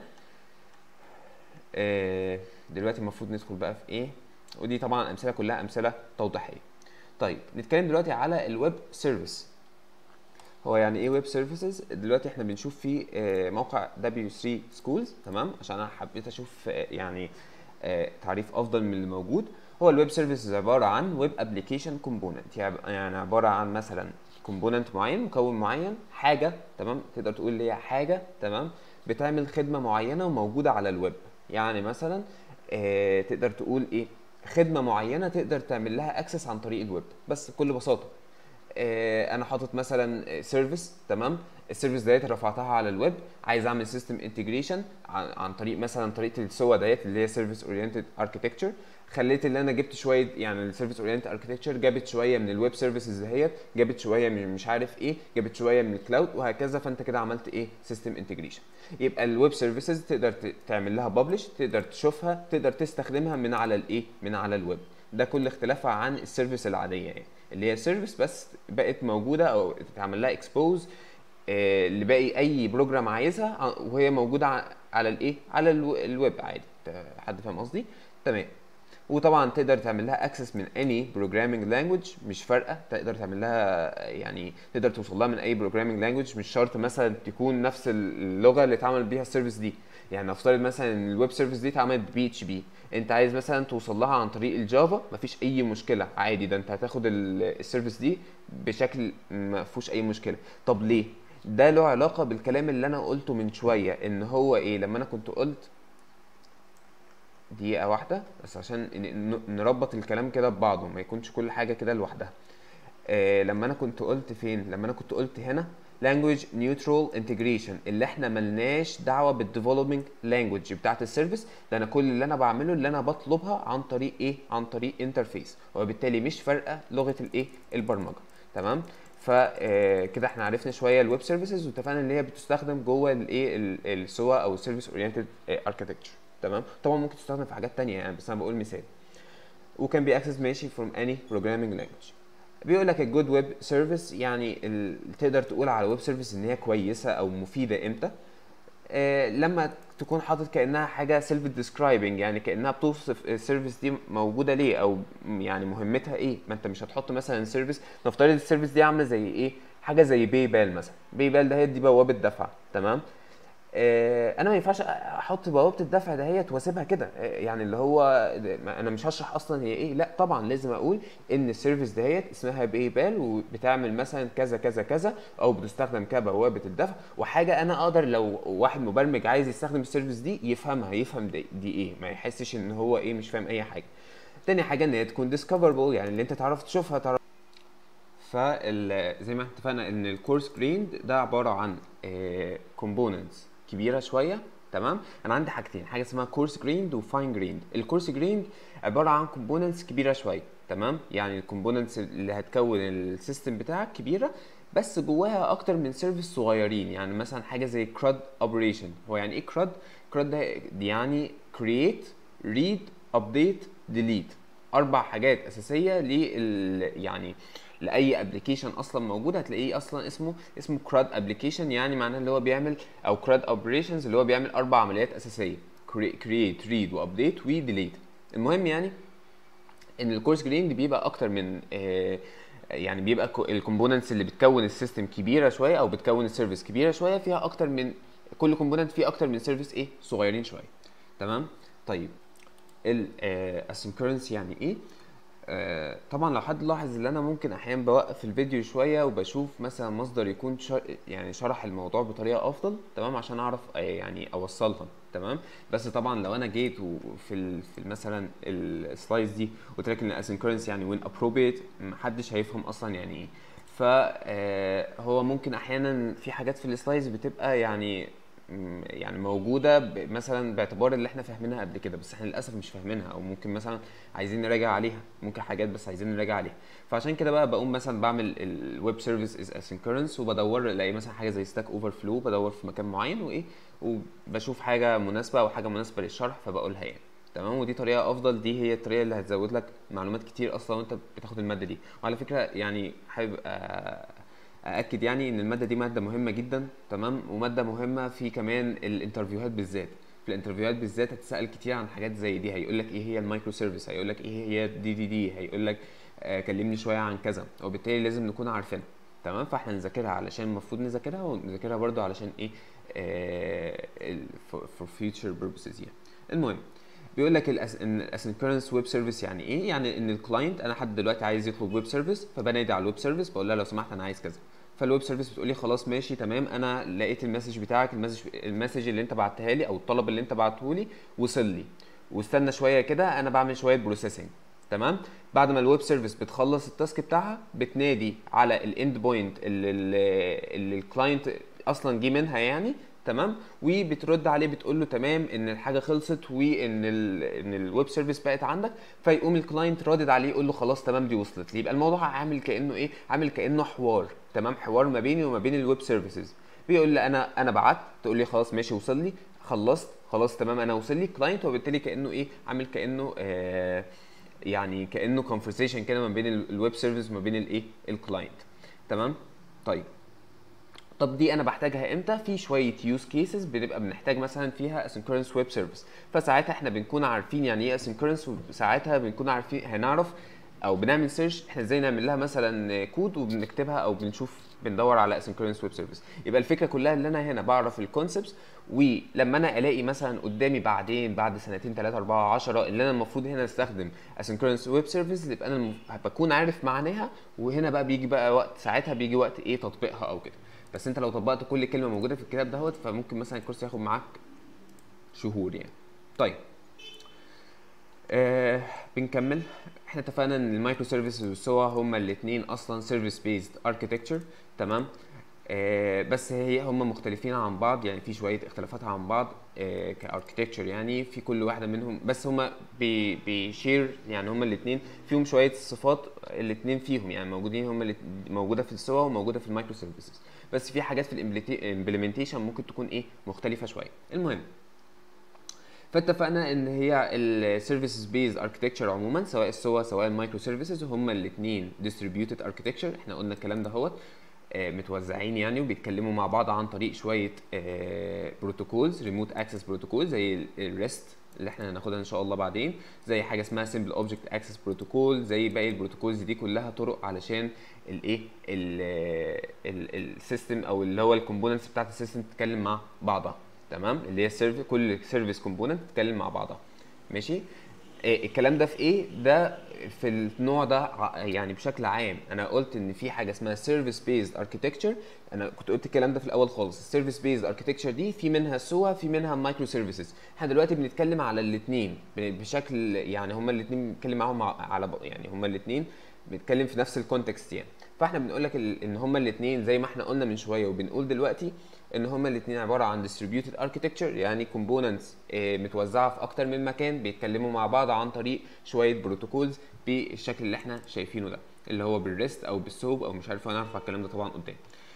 آه دلوقتي المفروض ندخل بقى في ايه، ودي طبعا امثله كلها امثله توضيحيه. طيب نتكلم دلوقتي على الويب سيرفيس. هو يعني ايه ويب سيرفيسز؟ دلوقتي احنا بنشوف في موقع دبليو ثري سكولز تمام، عشان انا حبيت اشوف يعني تعريف افضل من اللي موجود. هو الويب سيرفيسز عباره عن ويب ابلكيشن كومبوننت، يعني عباره عن مثلا كومبوننت معين، مكون معين، حاجه تمام، تقدر تقول لي حاجه تمام بتعمل خدمه معينه وموجوده على الويب. يعني مثلا اه تقدر تقول ايه، خدمه معينه تقدر تعمل لها اكسس عن طريق الويب. بس بكل بساطه اه انا حاطط مثلا سيرفيس تمام، السيرفيس ديت رفعتها على الويب، عايز اعمل سيستم انتجريشن عن, عن طريق مثلا طريقه السوا ديت اللي هي سيرفيس اورينتد اركتكتشر. خليت اللي انا جبت شويه يعني السيرفيس اورينتد اركتكتشر جابت شويه من الويب سيرفيسز دهيت، جابت شويه من مش عارف ايه، جابت شويه من الكلاود وهكذا، فانت كده عملت ايه سيستم انتجريشن. يبقى الويب سيرفيسز تقدر تعمل لها ببلش، تقدر تشوفها، تقدر تستخدمها من على الايه من على الويب. ده كل اختلافها عن السيرفيس العاديه يعني اللي هي سيرفيس بس بقت موجوده او تتعمل لها اكسبوز آه لباقي اي بروجرام عايزها، وهي موجوده على الايه على الويب عادي. حد فاهم قصدي؟ تمام. وطبعا تقدر تعمل لها اكسس من اني بروجرامينج لانجويج، مش فارقه، تقدر تعمل لها يعني تقدر توصل لها من اي بروجرامينج لانجويج، مش شرط مثلا تكون نفس اللغه اللي اتعمل بيها السيرفيس دي. يعني نفترض مثلا ان الويب سيرفيس دي اتعملت بي اتش بي، انت عايز مثلا توصل لها عن طريق الجافا، مفيش اي مشكله عادي، ده انت هتاخد السيرفيس دي بشكل ما فيهوش اي مشكله. طب ليه؟ ده له علاقه بالكلام اللي انا قلته من شويه، ان هو ايه لما انا كنت قلت دقيقة واحدة بس عشان نربط الكلام كده ببعضه، ما يكونش كل حاجة كده لوحدها. آه لما انا كنت قلت فين؟ لما انا كنت قلت هنا language neutral integration، اللي احنا ملناش دعوة بالdeveloping language بتاعت السيرفيس، ده انا كل اللي انا بعمله اللي انا بطلبها عن طريق ايه؟ عن طريق انترفيس، وبالتالي مش فارقة لغة الايه؟ البرمجة. تمام؟ فكده احنا عرفنا شويه الويب سيرفيسز، واتفقنا ان هي بتستخدم جوه الايه السوا او السيرفيس اورينتد اركتكتشر. تمام. طبعا ممكن تستخدم في حاجات تانية يعني، بس انا بقول مثال. وكان بيأكسس ماشي from any programming language. بيقول لك الجود ويب سيرفيس يعني ال... تقدر تقول على ويب سيرفيس ان هي كويسه او مفيده امتى؟ آه لما تكون حاطط كانها حاجه سيلف ديسكرايبنج، يعني كانها بتوصف السيرفيس دي موجوده ليه او يعني مهمتها ايه. ما انت مش هتحط مثلا سيرفيس، نفترض السيرفيس دي عامله زي ايه، حاجه زي باي بال مثلا. باي بال ده هي دي بوابه دفع تمام. آه انا ما ينفعش احط بوابه الدفع دهيت واسيبها كده، آه يعني اللي هو انا مش هشرح اصلا هي ايه، لا طبعا لازم اقول ان السيرفيس دهيت اسمها باي بال وبتعمل مثلا كذا كذا كذا، او بتستخدم كبوابه الدفع، وحاجه انا اقدر لو واحد مبرمج عايز يستخدم السيرفيس دي يفهمها، يفهم دي, دي ايه، ما يحسش ان هو ايه مش فاهم اي حاجه. تاني حاجه ان هي تكون ديسكفربل، يعني اللي انت تعرف تشوفها تعرف. فزي ما اتفقنا ان الكورس جريند ده عباره عن كومبوننتس كبيره شويه تمام. انا عندي حاجتين، حاجه اسمها كورس جريند وفاين جريند. الكورس جريند عباره عن كومبوننتس كبيره شويه تمام، يعني الكومبوننتس اللي هتكون السيستم بتاعك كبيره، بس جواها اكتر من سيرفيس صغيرين. يعني مثلا حاجه زي كراد اوبريشن. هو يعني ايه كراد؟ كراد ده يعني كرييت ريد ابديت ديليت اربع حاجات اساسيه لل يعني لاي ابلكيشن اصلا موجود هتلاقيه اصلا اسمه اسمه كراد ابلكيشن، يعني معناه اللي هو بيعمل او كراد اوبريشنز اللي هو بيعمل اربع عمليات اساسيه: كرييت، ريد، وابديت، وديليت. المهم يعني ان الكورس جرينج بيبقى اكتر من آه يعني بيبقى الكومبوننتس اللي بتكون السيستم كبيره شويه او بتكون السيرفيس كبيره شويه، فيها اكتر من كل كومبوننت فيه اكتر من سيرفيس ايه صغيرين شويه. تمام. طيب الاسynchronous يعني ايه؟ آه طبعا لو حد لاحظ ان انا ممكن احيانا بوقف الفيديو شويه وبشوف مثلا مصدر يكون شر يعني شرح الموضوع بطريقه افضل، تمام، عشان اعرف آه يعني اوصلها. تمام. بس طبعا لو انا جيت وفي ال في مثلا السلايدز دي قلت لك ان الاسynchronous يعني وين ابروبريت، محدش هيفهم اصلا يعني ايه. فهو ممكن احيانا في حاجات في السلايدز بتبقى يعني يعني موجوده مثلا باعتبار اللي احنا فاهمينها قبل كده، بس احنا للاسف مش فاهمينها، او ممكن مثلا عايزين نراجع عليها، ممكن حاجات بس عايزين نراجع عليها. فعشان كده بقى بقوم مثلا بعمل الويب سيرفيس از اسynchronous وبدور الاقي مثلا حاجه زي ستاك اوفر فلو، بدور في مكان معين وايه وبشوف حاجه مناسبه او حاجه مناسبه للشرح فبقولها يعني. تمام. ودي طريقه افضل، دي هي الطريقه اللي هتزود لك معلومات كتير اصلا وانت بتاخد الماده دي. وعلى فكره يعني حابب ااكد يعني ان الماده دي ماده مهمه جدا. تمام. وماده مهمه في كمان الانترفيوهات بالذات. في الانترفيوهات بالذات هتسال كتير عن حاجات زي دي، هيقول لك ايه هي المايكرو سيرفيس، هيقول لك ايه هي الدي دي دي، هيقول لك آه كلمني شويه عن كذا، وبالتالي لازم نكون عارفينها. تمام. فاحنا نذاكرها علشان المفروض نذاكرها، ونذاكرها برده علشان ايه آه for future purposes يعني. المهم بيقول لك ان الاسynchronous ويب سيرفيس يعني ايه؟ يعني ان الكلاينت، انا حد دلوقتي عايز يطلب ويب سيرفيس، فبنادي على الويب سيرفيس بقول لها لو سمحت انا عايز كذا، فالويب سيرفيس بتقول لي خلاص ماشي تمام، انا لقيت المسج بتاعك، المسج المسج اللي انت بعتها لي او الطلب اللي انت بعته لي وصل لي، واستنى شويه كده انا بعمل شويه بروسيسنج. تمام. بعد ما الويب سيرفيس بتخلص التاسك بتاعها بتنادي على الاند بوينت اللي, اللي الكلاينت اصلا جه منها يعني. تمام. وبترد عليه بتقول له تمام ان الحاجه خلصت وان ال ان الويب سيرفيس بقت عندك، فيقوم الكلاينت رادد عليه يقول له خلاص تمام دي وصلت لي. يبقى الموضوع عامل كانه ايه؟ عامل كانه حوار. تمام. حوار ما بيني وما بين الويب سيرفيسز. بيقول لي انا انا بعت، تقول لي خلاص ماشي وصل لي، خلصت خلاص تمام انا وصل لي كلاينت، وبالتالي كانه ايه؟ عامل كانه آه يعني كانه كونفرسيشن كده ما بين الويب سيرفيس وما بين الايه؟ الكلاينت. تمام. طيب طب دي انا بحتاجها امتى؟ في شويه يوز كيسز بنبقى بنحتاج مثلا فيها اسynchronous ويب سيرفيس، فساعتها احنا بنكون عارفين يعني ايه اسynchronous، وساعتها بنكون عارفين هنعرف او بنعمل سيرش احنا ازاي نعمل لها مثلا كود وبنكتبها او بنشوف بندور على اسynchronous ويب سيرفيس. يبقى الفكره كلها ان انا هنا بعرف الكونسبتس، ولما انا الاقي مثلا قدامي بعدين بعد سنتين ثلاثه اربعه عشره اللي انا المفروض هنا استخدم اسynchronous ويب سيرفيس، يبقى انا المف... بكون عارف معناها، وهنا بقى بيجي بقى وقت، ساعتها بيجي وقت ايه؟ تطبيقها او كده. بس انت لو طبقت كل كلمه موجوده في الكتاب دهوت فممكن مثلا الكورس ياخد معاك شهور يعني. طيب آه بنكمل. احنا اتفقنا ان المايكرو سيرفيسز والسوا هما الاثنين اصلا سيرفيس بيزد اركتكتشر. تمام. آه بس هي هما مختلفين عن بعض، يعني في شويه اختلافات عن بعض آه كاركتكتشر يعني في كل واحده منهم، بس هما بي بيشير يعني هما الاثنين فيهم شويه صفات الاثنين فيهم يعني موجودين، هما موجوده في السوا وموجوده في المايكرو سيرفيسز، بس في حاجات في الامبلمنتيشن ممكن تكون ايه؟ مختلفه شويه. المهم فاتفقنا ان هي السيرفيسز بيز اركتكتشر عموما سواء السوا سواء المايكرو سيرفيسز هما الاثنين ديستريبيوتد اركتكتشر. احنا قلنا الكلام ده هوت آه متوزعين يعني وبيتكلموا مع بعض عن طريق شويه بروتوكولز، ريموت اكسس بروتوكول زي الريست اللي احنا هناخدها ان شاء الله بعدين، زي حاجه اسمها سمبل اوبجكت اكسس بروتوكول، زي باقي البروتوكولز دي كلها طرق علشان الايه السيستم او اللي هو الكومبوننتس بتاعت السيستم تتكلم مع بعضها. تمام. اللي هي السيرفيس، كل سيرفيس كومبوننت تتكلم مع بعضها. ماشي. إيه الكلام ده في ايه؟ ده في النوع ده يعني بشكل عام انا قلت ان في حاجه اسمها سيرفيس بيزد اركتكتشر. انا كنت قلت الكلام ده في الاول خالص. السيرفيس بيزد اركتكتشر دي في منها سوا في منها مايكرو سيرفيسز. احنا دلوقتي بنتكلم على الاثنين بشكل يعني هما الاثنين بنتكلم معاهم على يعني هما الاثنين بنتكلم في نفس الكونتكست يعني. فاحنا بنقول لك ان هما الاثنين زي ما احنا قلنا من شويه وبنقول دلوقتي ان هما الاثنين عباره عن distributed architecture، يعني components متوزعه في اكتر من مكان بيتكلموا مع بعض عن طريق شويه بروتوكولز بالشكل اللي احنا شايفينه ده، اللي هو بالريست او بالسوب او مش عارف، هنعرف على الكلام ده طبعا قدام.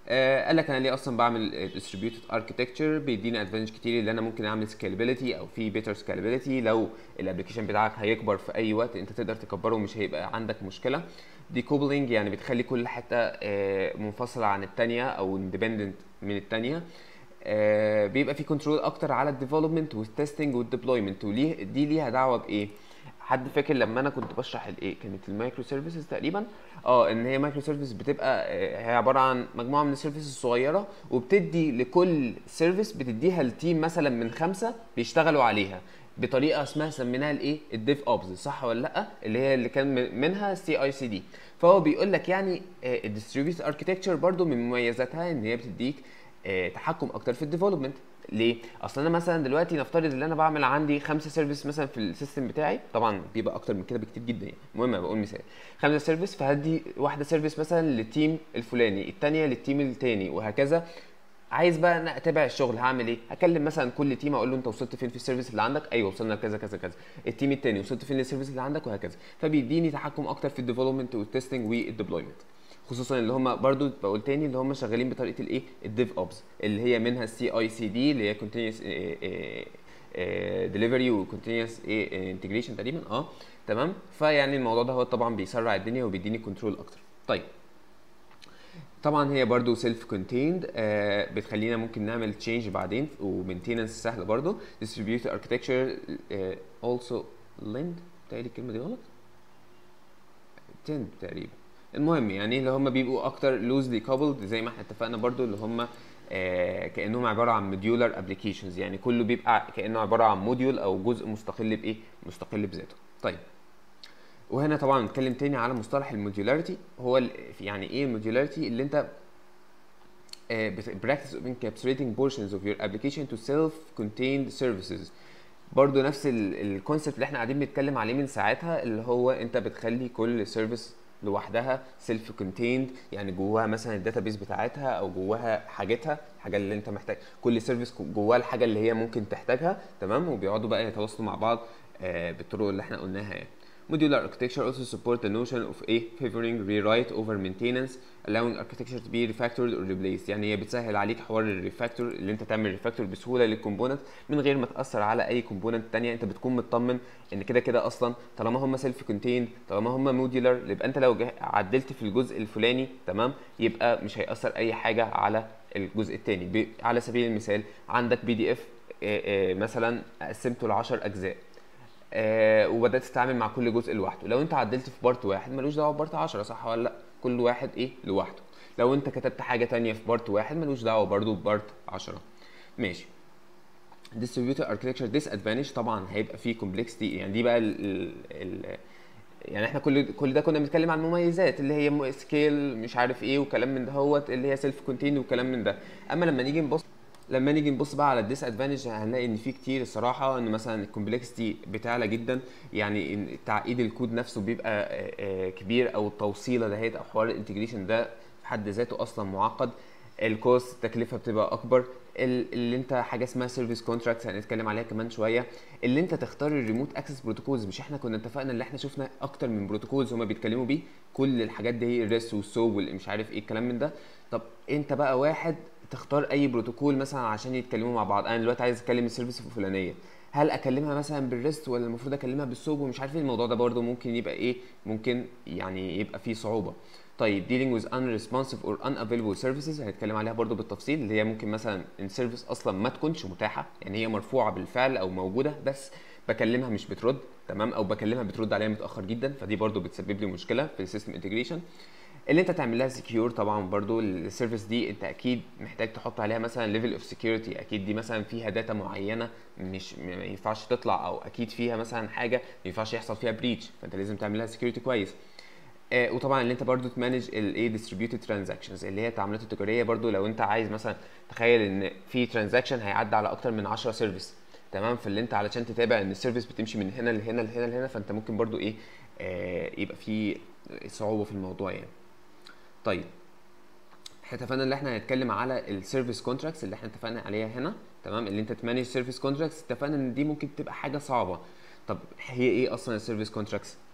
آه قال لك انا ليه اصلا بعمل distributed architecture، بيديني ادفانتج كتير اللي انا ممكن اعمل scalability او في better scalability، لو الابلكيشن بتاعك هيكبر في اي وقت انت تقدر تكبره ومش هيبقى عندك مشكله. decoupling يعني بتخلي كل حته آه منفصله عن الثانيه او independent من الثانيه. آه بيبقى في كنترول اكتر على الديفلوبمنت والتستنج والديبلويمنت، وليه دي ليها دعوه بايه؟ حد فاكر لما انا كنت بشرح الايه كانت المايكرو سيرفيسز تقريبا؟ اه ان هي مايكرو سيرفيس بتبقى آه، هي عباره عن مجموعه من السيرفيسز صغيره، وبتدي لكل سيرفيس بتديها لتيم مثلا من خمسه بيشتغلوا عليها بطريقه اسمها سميناها الايه الديف اوبز، صح ولا لا؟ اللي هي اللي كان من- منها سي اي سي دي. فهو بيقول لك يعني الديستريبيوتد اركتكتشر برضو من مميزاتها ان هي بتديك آه، تحكم اكتر في الديفلوبمنت. ليه؟ اصل انا مثلا دلوقتي نفترض ان انا بعمل عندي خمسه سيرفيس مثلا في السيستم بتاعي، طبعا بيبقى اكتر من كده بكتير جدا يعني، المهم بقول مثال خمسه سيرفيس، فهدي واحده سيرفيس مثلا للتيم الفلاني، الثانيه للتيم الثاني، وهكذا. عايز بقى انا اتابع الشغل هعمل ايه؟ هكلم مثلا كل تيم اقول له انت وصلت فين في السيرفيس اللي عندك؟ ايوه وصلنا لكذا كذا كذا. التيم الثاني وصلت فين للسيرفيس اللي عندك؟ وهكذا. فبيديني تحكم اكتر في الديفلوبمنت والتستنج والديبلويمنت، خصوصا اللي هم برضو بقول تاني اللي هم شغالين بطريقه الايه الديف اوبس، اللي هي منها السي اي سي دي اللي هي كونتينوس ديليفري وكونتينوس انتجريشن تقريبا. اه تمام. فيعني الموضوع ده هو طبعا بيسرع الدنيا وبيديني كنترول اكتر. طيب طبعا هي برضو سيلف كونتيند، آه بتخلينا ممكن نعمل تشينج بعدين، ومينتيننس سهل برضو. distributed architecture آه also lend، بتهيألي الكلمه دي غلط، تند تقريبا. المهم يعني اللي هم بيبقوا اكتر لوزلي كابلد زي ما احنا اتفقنا برضو، اللي هم آه كانهم عباره عن موديولار ابلكيشنز، يعني كله بيبقى كانه عباره عن موديول او جزء مستقل بايه مستقل بذاته. طيب وهنا طبعا نتكلم تاني على مصطلح الموديولاريتي. هو ال- يعني ايه الموديولاريتي؟ اللي انت uh, practice of encapsulating portions of your application to self-contained services. برضو نفس الكونسيبت اللي احنا قاعدين بنتكلم عليه من ساعتها، اللي هو انت بتخلي كل سيرفيس لوحدها سيلف كونتيند، يعني جواها مثلا الداتابيس بتاعتها او جواها حاجتها، الحاجه اللي انت محتاج، كل سيرفيس جواها الحاجه اللي هي ممكن تحتاجها، تمام. وبيقعدوا بقى يتواصلوا مع بعض آه بالطرق اللي احنا قلناها يعني. Modular architecture also support the notion of a favoring rewrite over maintenance, allowing architecture to be refactored or replaced. يعني هي بتسهل عليك حوار الريفاكتور، اللي انت تعمل ريفاكتور بسهوله للكومبوننت من غير ما تاثر على اي كومبوننت ثانيه. انت بتكون مطمن ان كده كده اصلا طالما هم سيلف كونتيند، طالما هم موديولار، يبقى انت لو عدلت في الجزء الفلاني تمام يبقى مش هياثر اي حاجه على الجزء الثاني. على سبيل المثال عندك بي دي اف مثلا قسمته ل عشر اجزاء، آه وبدات تتعامل مع كل جزء لوحده، لو انت عدلت في بارت واحد ملوش دعوه ببارت عشرة، صح ولا لا؟ كل واحد ايه لوحده. لو انت كتبت حاجه تانية في بارت واحد ملوش دعوه برضو ببارت عشرة. ماشي. distributed architecture disadvantage طبعا هيبقى فيه complexity، يعني دي بقى ال ال ال يعني احنا كل كل ده كنا بنتكلم عن المميزات اللي هي سكيل مش عارف ايه وكلام من دهوت، اللي هي سيلف كونتيند وكلام من ده. اما لما نيجي نبص لما نيجي نبص بقى على الديس ادفانتج هنلاقي ان في كتير الصراحه، ان مثلا الكومبلكسيتي بتعلى جدا، يعني ان تعقيد الكود نفسه بيبقى آه، آه، كبير، او التوصيله دهيت او حوار الانتجريشن ده في حد ذاته اصلا معقد. الكوست التكلفه بتبقى اكبر. ال- اللي انت حاجه اسمها سيرفيس كونتراكتس هنتكلم عليها كمان شويه. اللي انت تختار الريموت اكسس بروتوكولز، مش احنا كنا اتفقنا ان احنا شفنا اكتر من بروتوكولز هما بيتكلموا بيه؟ كل الحاجات دي الريست والسوب والمش عارف ايه الكلام من ده. طب انت بقى واحد تختار اي بروتوكول مثلا عشان يتكلموا مع بعض. انا دلوقتي عايز اتكلم السيرفيس الفلانيه، هل اكلمها مثلا بالريست ولا المفروض اكلمها بالسوب ومش عارف ايه؟ الموضوع ده برده ممكن يبقى ايه، ممكن يعني يبقى فيه صعوبه. طيب dealing with unresponsive or unavailable services هنتكلم عليها برضو بالتفصيل، اللي هي ممكن مثلا السيرفيس اصلا ما تكونش متاحه، يعني هي مرفوعه بالفعل او موجوده بس بكلمها مش بترد، تمام، او بكلمها بترد عليا متاخر جدا، فدي برضو بتسبب لي مشكله في السيستم انتجريشن. اللي انت تعمل لها سكيور، طبعا برضو السيرفيس دي انت اكيد محتاج تحط عليها مثلا ليفل اوف سكيورتي، اكيد دي مثلا فيها داتا معينه مش ما ينفعش تطلع، او اكيد فيها مثلا حاجه ما ينفعش يحصل فيها بريتش، فانت لازم تعمل لها سكيورتي كويس. آه وطبعا اللي انت برضو تمانج الايه ديستريبيوتد ترانزاكشنز، اللي هي التعاملات التجاريه برضو. لو انت عايز مثلا تخيل ان في ترانزاكشن هيعدي على اكتر من عشرة سيرفيس، تمام، فاللي انت علشان تتابع ان السيرفيس بتمشي من هنا لهنا لهنا لهنا، فانت ممكن برضو ايه آه يبقى في صعوبه في الموضوع يعني. طيب احنا اتفقنا ان احنا هنتكلم على السيرفيس كونتراكتس اللي احنا اتفقنا عليها هنا، تمام، اللي انت تمانج سيرفيس كونتراكتس. اتفقنا ان دي ممكن تبقى حاجه صعبه. طب هي ايه اصلا السيرفيس كونتراكتس؟